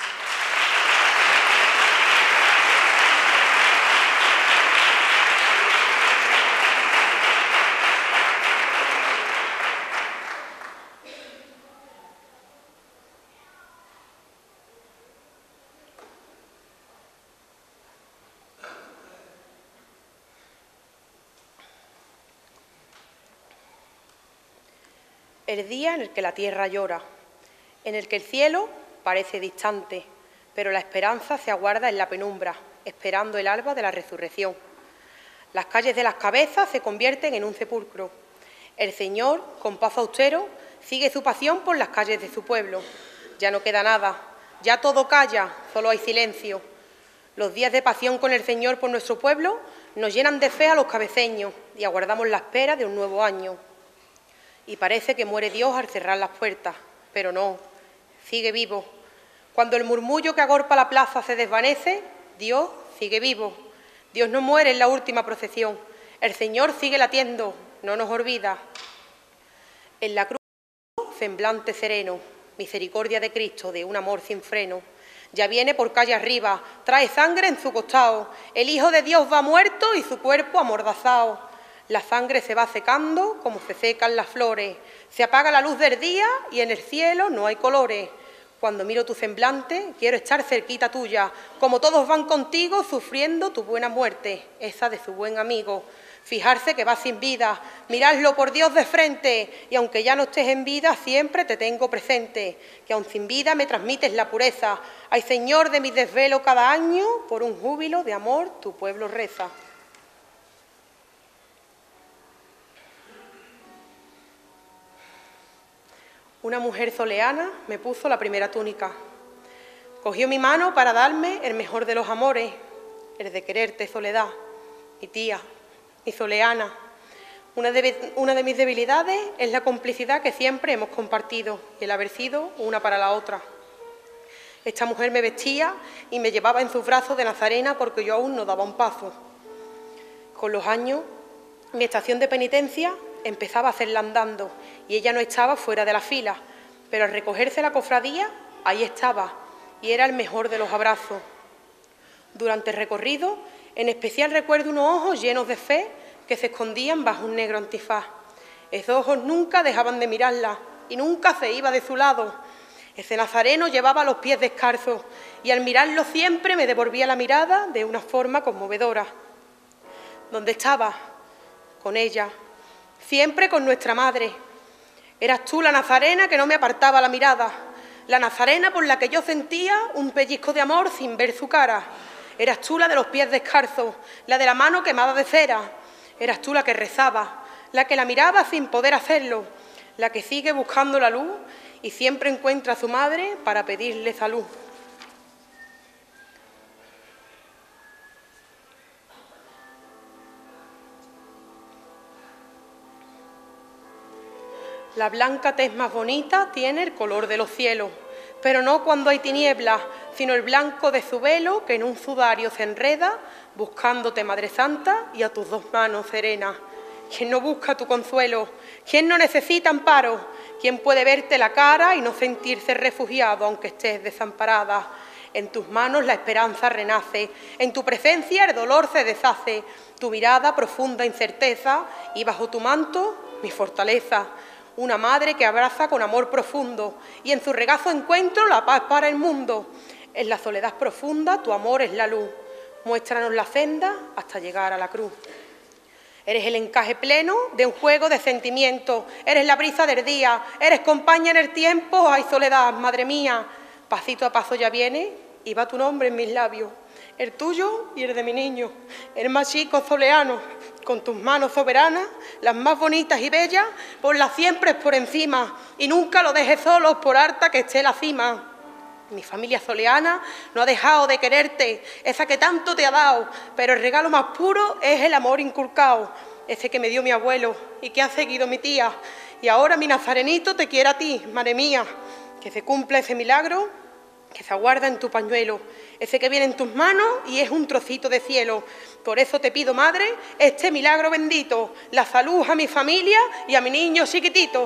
El día en el que la tierra llora, en el que el cielo parece distante, pero la esperanza se aguarda en la penumbra, esperando el alba de la resurrección. Las calles de las cabezas se convierten en un sepulcro. El Señor, con paso austero, sigue su pasión por las calles de su pueblo. Ya no queda nada, ya todo calla, solo hay silencio. Los días de pasión con el Señor por nuestro pueblo nos llenan de fe a los cabeceños y aguardamos la espera de un nuevo año. Y parece que muere Dios al cerrar las puertas, pero no, sigue vivo. Cuando el murmullo que agorpa la plaza se desvanece, Dios sigue vivo. Dios no muere en la última procesión, el Señor sigue latiendo, no nos olvida. En la cruz, semblante sereno, misericordia de Cristo, de un amor sin freno. Ya viene por calle arriba, trae sangre en su costado, el Hijo de Dios va muerto y su cuerpo amordazado. La sangre se va secando como se secan las flores, se apaga la luz del día y en el cielo no hay colores. Cuando miro tu semblante, quiero estar cerquita tuya, como todos van contigo sufriendo tu buena muerte, esa de su buen amigo. Fijarse que vas sin vida, mirarlo por Dios de frente, y aunque ya no estés en vida, siempre te tengo presente, que aun sin vida me transmites la pureza. Ay, Señor, de mi desvelo cada año, por un júbilo de amor tu pueblo reza. Una mujer zoleana me puso la primera túnica. Cogió mi mano para darme el mejor de los amores, el de quererte, Soledad, mi tía, mi zoleana. Una de, una de mis debilidades es la complicidad que siempre hemos compartido y el haber sido una para la otra. Esta mujer me vestía y me llevaba en sus brazos de nazarena porque yo aún no daba un paso. Con los años, mi estación de penitencia empezaba a hacerla andando y ella no estaba fuera de la fila, pero al recogerse la cofradía, ahí estaba y era el mejor de los abrazos. Durante el recorrido, en especial recuerdo unos ojos llenos de fe que se escondían bajo un negro antifaz. Esos ojos nunca dejaban de mirarla y nunca se iba de su lado. Ese nazareno llevaba los pies descalzos y al mirarlo siempre me devolvía la mirada de una forma conmovedora. ¿Dónde estaba? Con ella. Siempre con nuestra madre. Eras tú la nazarena que no me apartaba la mirada, la nazarena por la que yo sentía un pellizco de amor sin ver su cara. Eras tú la de los pies descalzos, la de la mano quemada de cera. Eras tú la que rezaba, la que la miraba sin poder hacerlo, la que sigue buscando la luz y siempre encuentra a su madre para pedirle salud. La blanca tez más bonita tiene el color de los cielos, pero no cuando hay tinieblas, sino el blanco de su velo que en un sudario se enreda, buscándote, Madre Santa, y a tus dos manos serenas. ¿Quién no busca tu consuelo? ¿Quién no necesita amparo? ¿Quién puede verte la cara y no sentirse refugiado aunque estés desamparada? En tus manos la esperanza renace, en tu presencia el dolor se deshace, tu mirada profunda incerteza y bajo tu manto mi fortaleza. Una madre que abraza con amor profundo y en su regazo encuentro la paz para el mundo. En la soledad profunda tu amor es la luz. Muéstranos la senda hasta llegar a la cruz. Eres el encaje pleno de un juego de sentimientos. Eres la brisa del día. Eres compañía en el tiempo. Ay, soledad, madre mía. pasito a paso ya viene y va tu nombre en mis labios, el tuyo y el de mi niño, el más chico Zoleano, con tus manos soberanas, las más bonitas y bellas, ponlas siempre por encima y nunca lo dejes solo por harta que esté la cima. Mi familia zoleana no ha dejado de quererte, esa que tanto te ha dado, pero el regalo más puro es el amor inculcado, ese que me dio mi abuelo y que ha seguido mi tía. Y ahora mi nazarenito te quiere a ti, madre mía, que se cumpla ese milagro que se aguarda en tu pañuelo, ese que viene en tus manos y es un trocito de cielo. Por eso te pido, madre, este milagro bendito, la salud a mi familia y a mi niño chiquitito.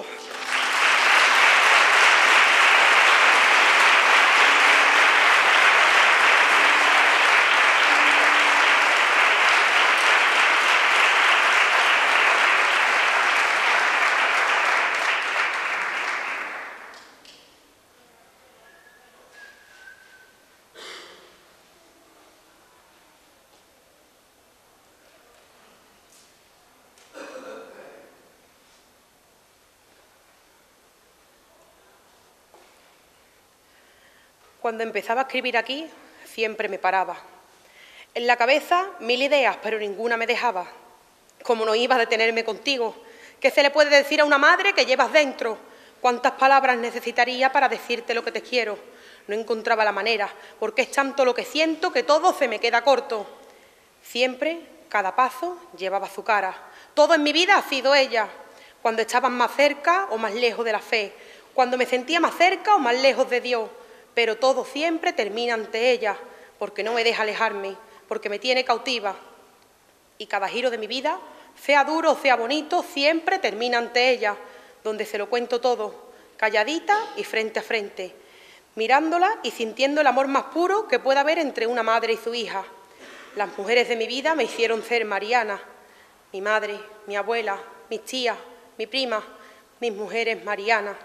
Cuando empezaba a escribir aquí, siempre me paraba. En la cabeza, mil ideas, pero ninguna me dejaba. ¿Cómo no iba a detenerme contigo? ¿Qué se le puede decir a una madre que llevas dentro? ¿Cuántas palabras necesitaría para decirte lo que te quiero? No encontraba la manera, porque es tanto lo que siento que todo se me queda corto. Siempre, cada paso, llevaba su cara. Todo en mi vida ha sido ella. Cuando estaban más cerca o más lejos de la fe. Cuando me sentía más cerca o más lejos de Dios. Pero todo siempre termina ante ella, porque no me deja alejarme, porque me tiene cautiva. Y cada giro de mi vida, sea duro o sea bonito, siempre termina ante ella, donde se lo cuento todo, calladita y frente a frente, mirándola y sintiendo el amor más puro que pueda haber entre una madre y su hija. Las mujeres de mi vida me hicieron ser Mariana, mi madre, mi abuela, mis tías, mi prima, mis mujeres Mariana.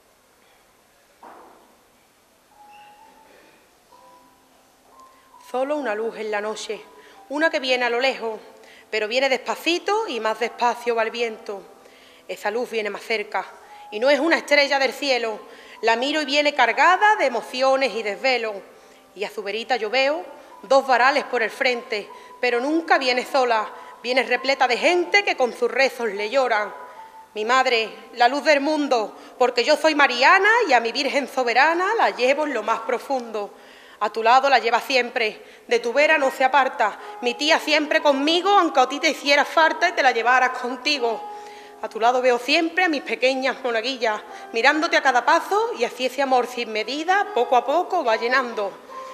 Solo una luz en la noche, una que viene a lo lejos, pero viene despacito y más despacio va el viento. Esa luz viene más cerca y no es una estrella del cielo, la miro y viene cargada de emociones y desvelos. Y a su verita yo veo dos varales por el frente, pero nunca viene sola, viene repleta de gente que con sus rezos le lloran. Mi madre, la luz del mundo, porque yo soy Mariana y a mi Virgen soberana la llevo en lo más profundo. A tu lado la lleva siempre, de tu vera no se aparta, mi tía siempre conmigo, aunque a ti te hicieras falta y te la llevaras contigo. A tu lado veo siempre a mis pequeñas monaguillas, mirándote a cada paso y así ese amor sin medida, poco a poco va llenando.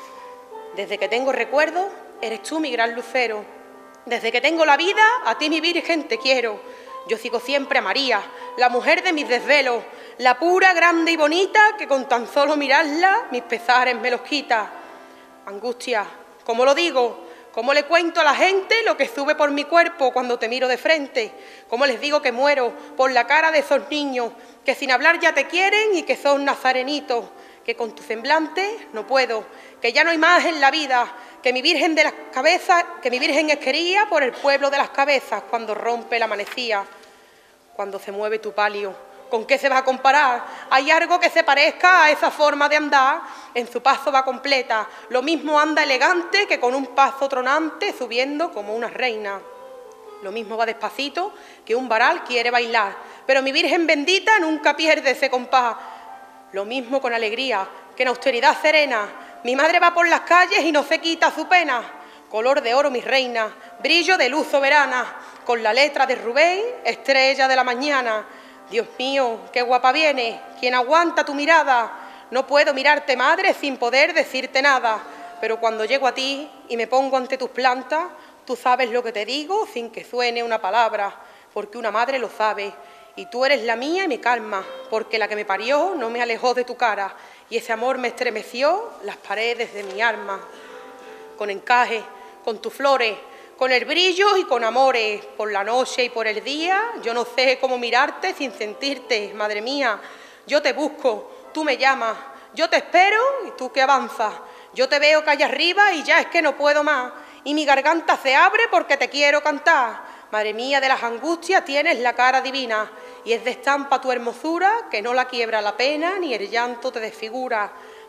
Desde que tengo recuerdo, eres tú mi gran lucero. Desde que tengo la vida, a ti mi Virgen te quiero. Yo sigo siempre a María, la mujer de mis desvelos, la pura, grande y bonita, que con tan solo mirarla mis pesares me los quita. Angustia, ¿cómo lo digo? ¿Cómo le cuento a la gente lo que sube por mi cuerpo cuando te miro de frente? ¿Cómo les digo que muero por la cara de esos niños que sin hablar ya te quieren y que son nazarenitos? Que con tu semblante no puedo, que ya no hay más en la vida, que mi Virgen de las cabezas, que mi Virgen es querida por el pueblo de las cabezas cuando rompe la amanecía, cuando se mueve tu palio. ¿Con qué se va a comparar? ¿Hay algo que se parezca a esa forma de andar? En su paso va completa, lo mismo anda elegante que con un paso tronante subiendo como una reina. Lo mismo va despacito que un varal quiere bailar, pero mi Virgen bendita nunca pierde ese compás. Lo mismo con alegría que en austeridad serena, mi madre va por las calles y no se quita su pena. Color de oro mi reina, brillo de luz soberana, con la letra de Rubén, estrella de la mañana. Dios mío, qué guapa viene, ¿quién aguanta tu mirada? No puedo mirarte, madre, sin poder decirte nada, pero cuando llego a ti y me pongo ante tus plantas, tú sabes lo que te digo sin que suene una palabra, porque una madre lo sabe, y tú eres la mía y me calma, porque la que me parió no me alejó de tu cara, y ese amor me estremeció las paredes de mi alma. Con encaje, con tus flores, con el brillo y con amores, por la noche y por el día, yo no sé cómo mirarte sin sentirte, madre mía. Yo te busco, tú me llamas, yo te espero y tú que avanzas. Yo te veo calle arriba y ya es que no puedo más, y mi garganta se abre porque te quiero cantar. Madre mía de las angustias, tienes la cara divina, y es de estampa tu hermosura, que no la quiebra la pena ni el llanto te desfigura.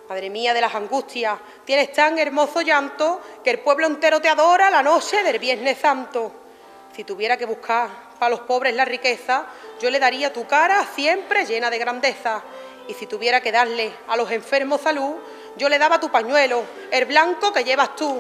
Madre mía de las angustias, tienes tan hermoso llanto que el pueblo entero te adora la noche del Viernes Santo. Si tuviera que buscar para los pobres la riqueza, yo le daría tu cara siempre llena de grandeza. Y si tuviera que darle a los enfermos salud, yo le daba tu pañuelo, el blanco que llevas tú.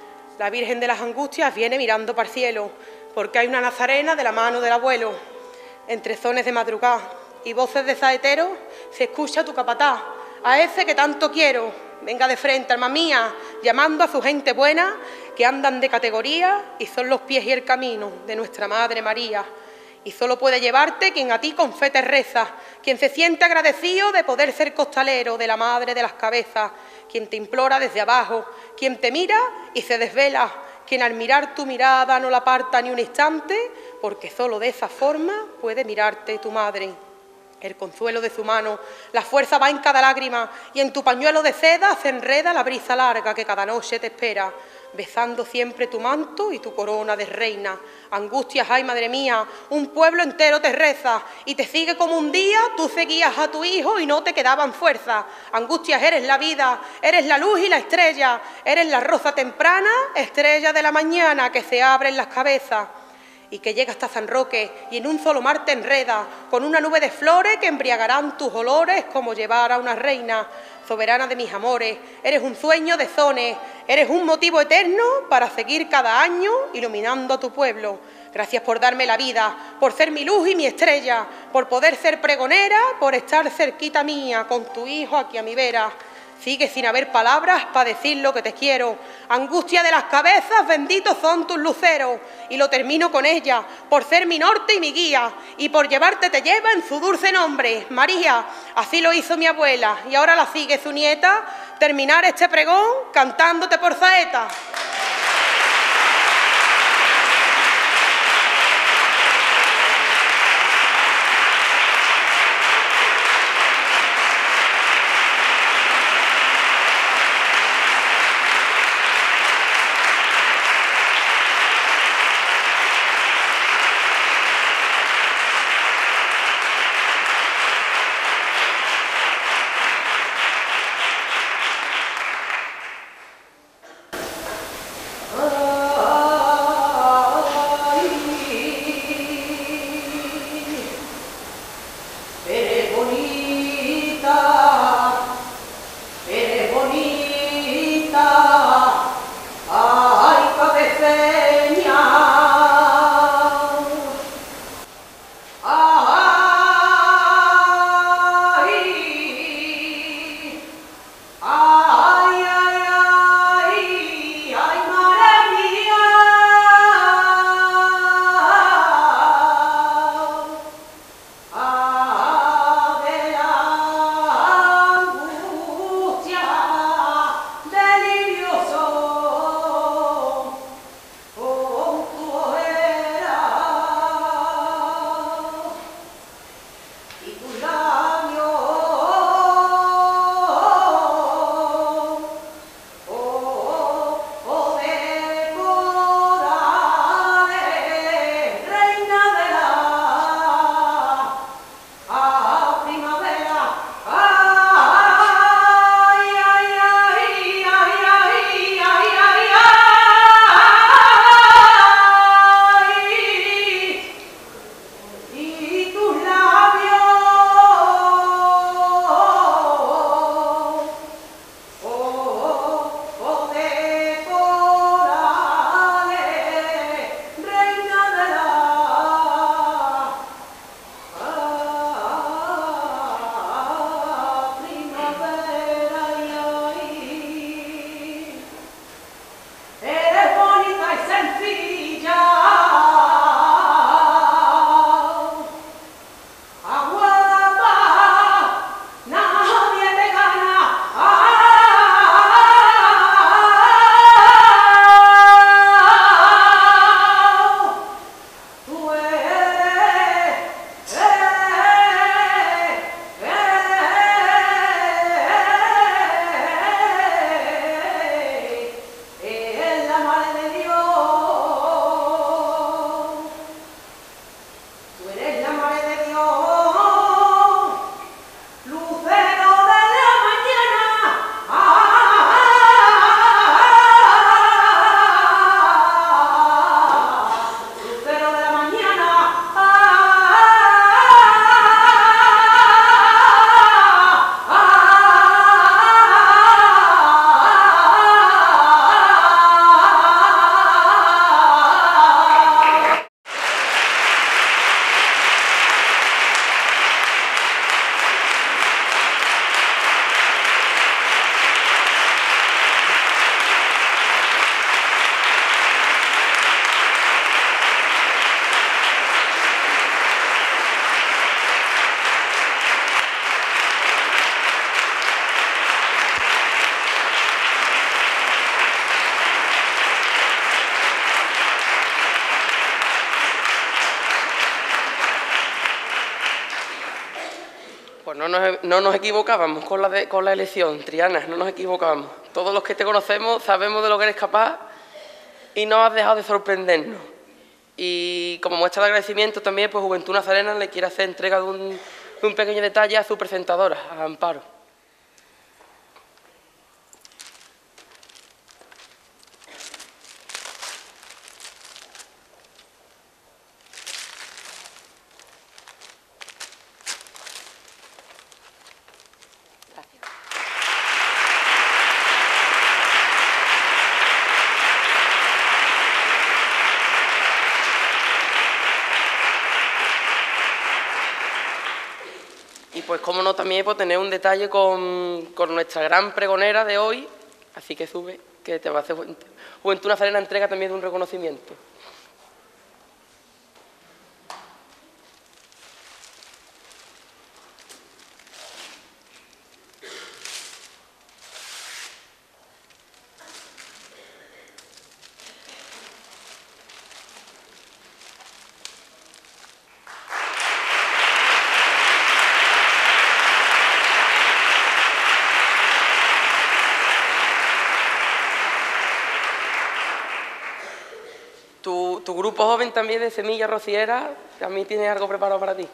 La Virgen de las Angustias viene mirando para el cielo, porque hay una nazarena de la mano del abuelo. Entre zones de madrugada y voces de saeteros se escucha tu capataz, a ese que tanto quiero. Venga de frente, alma mía, llamando a su gente buena, que andan de categoría y son los pies y el camino de nuestra Madre María. Y solo puede llevarte quien a ti con fe te reza, quien se siente agradecido de poder ser costalero de la Madre de las Cabezas, quien te implora desde abajo, quien te mira y se desvela, quien al mirar tu mirada no la aparta ni un instante, porque solo de esa forma puede mirarte tu Madre. El consuelo de su mano, la fuerza va en cada lágrima, y en tu pañuelo de seda se enreda la brisa larga que cada noche te espera, besando siempre tu manto y tu corona de reina. Angustias, ay, madre mía, un pueblo entero te reza, y te sigue como un día tú seguías a tu hijo y no te quedaban fuerzas. Angustias, eres la vida, eres la luz y la estrella, eres la rosa temprana, estrella de la mañana que se abre en las cabezas. Y que llega hasta San Roque y en un solo mar te enreda, con una nube de flores que embriagarán tus olores como llevar a una reina. Soberana de mis amores, eres un sueño de sones, eres un motivo eterno para seguir cada año iluminando a tu pueblo. Gracias por darme la vida, por ser mi luz y mi estrella, por poder ser pregonera, por estar cerquita mía, con tu hijo aquí a mi vera. Sigue sin haber palabras para decir lo que te quiero. Angustia de las cabezas, benditos son tus luceros. Y lo termino con ella, por ser mi norte y mi guía, y por llevarte te lleva en su dulce nombre, María. Así lo hizo mi abuela, y ahora la sigue su nieta, terminar este pregón cantándote por saeta. no nos, no nos equivocábamos con la, de, con la elección, Triana, no nos equivocábamos. Todos los que te conocemos sabemos de lo que eres capaz y no has dejado de sorprendernos. Y como muestra de agradecimiento también, pues Juventud Nazarena le quiere hacer entrega de un, de un pequeño detalle a su presentadora, a Amparo. Y pues, cómo no, también por tener un detalle con, con nuestra gran pregonera de hoy, así que sube, que te va a hacer Juventud Nazarena entrega también de un reconocimiento. Tu, tu grupo joven también de Semilla Rociera también tiene algo preparado para ti.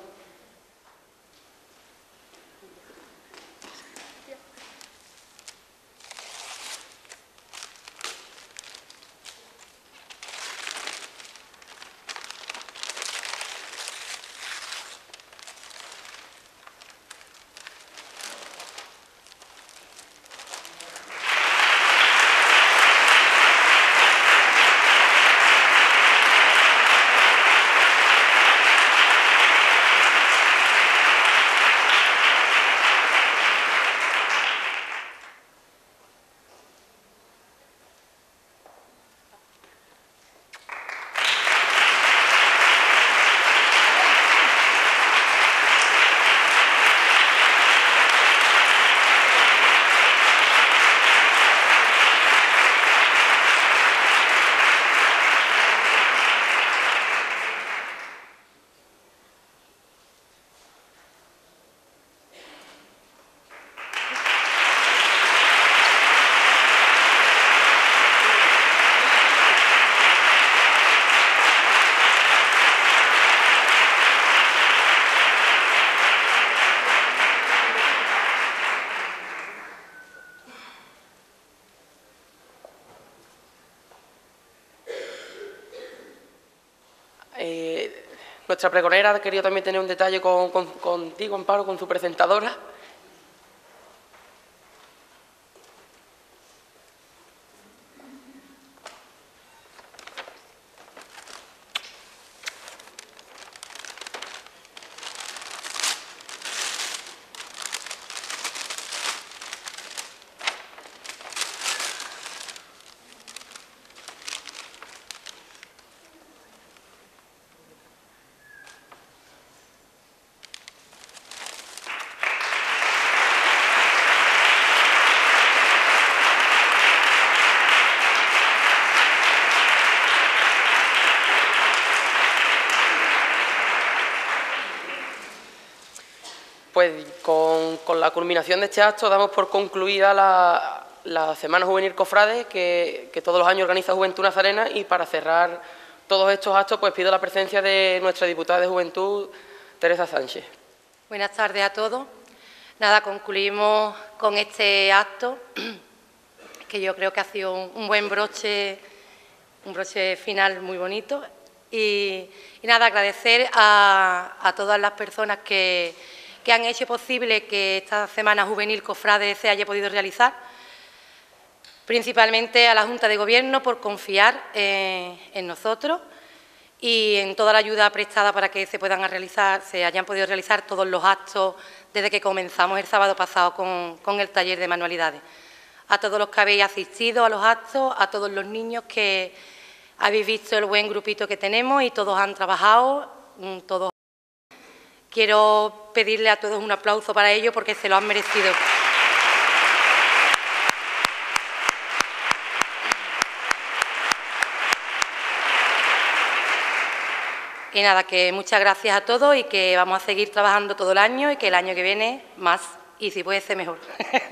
Eh, nuestra pregonera ha querido también tener un detalle con, con, contigo, Amparo, con su presentadora. Pues con, con la culminación de este acto damos por concluida la, la Semana Juvenil Cofrade que, que todos los años organiza Juventud Nazarena, y para cerrar todos estos actos pues pido la presencia de nuestra diputada de Juventud, Teresa Sánchez. Buenas tardes a todos. Nada, concluimos con este acto que yo creo que ha sido un, un buen broche, un broche final muy bonito. Y, y nada, agradecer a, a todas las personas que, que han hecho posible que esta Semana Juvenil Cofrade se haya podido realizar, principalmente a la Junta de Gobierno por confiar eh, en nosotros y en toda la ayuda prestada para que se puedan realizar, se hayan podido realizar todos los actos desde que comenzamos el sábado pasado con, con el taller de manualidades. A todos los que habéis asistido a los actos, a todos los niños que habéis visto el buen grupito que tenemos y todos han trabajado, todos. Quiero pedirle a todos un aplauso para ello porque se lo han merecido. Y nada, que muchas gracias a todos y que vamos a seguir trabajando todo el año y que el año que viene más y si puede ser mejor.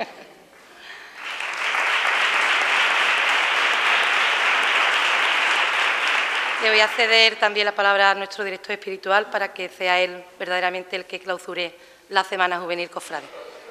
Le voy a ceder también la palabra a nuestro director espiritual para que sea él verdaderamente el que clausure la Semana Juvenil Cofrade.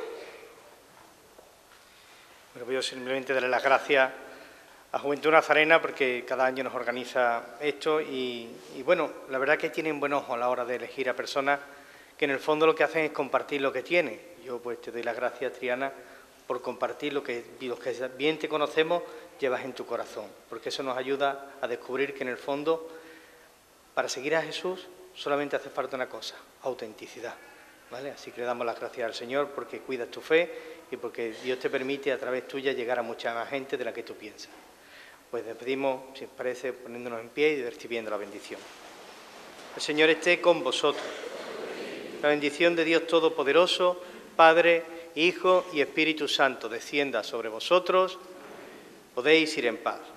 Bueno, voy a simplemente darle las gracias a Juventud Nazarena porque cada año nos organiza esto y, y bueno, la verdad que tienen buen ojo a la hora de elegir a personas que en el fondo lo que hacen es compartir lo que tienen. Yo pues te doy las gracias, Triana, por compartir lo que, lo que bien te conocemos, llevas en tu corazón, porque eso nos ayuda a descubrir que en el fondo, para seguir a Jesús, solamente hace falta una cosa, autenticidad, ¿vale? Así que le damos las gracias al Señor porque cuidas tu fe y porque Dios te permite a través tuya llegar a mucha más gente de la que tú piensas. Pues despedimos, si os parece, poniéndonos en pie y recibiendo la bendición. El Señor esté con vosotros. La bendición de Dios Todopoderoso, Padre, Hijo y Espíritu Santo, descienda sobre vosotros. Podéis ir en paz.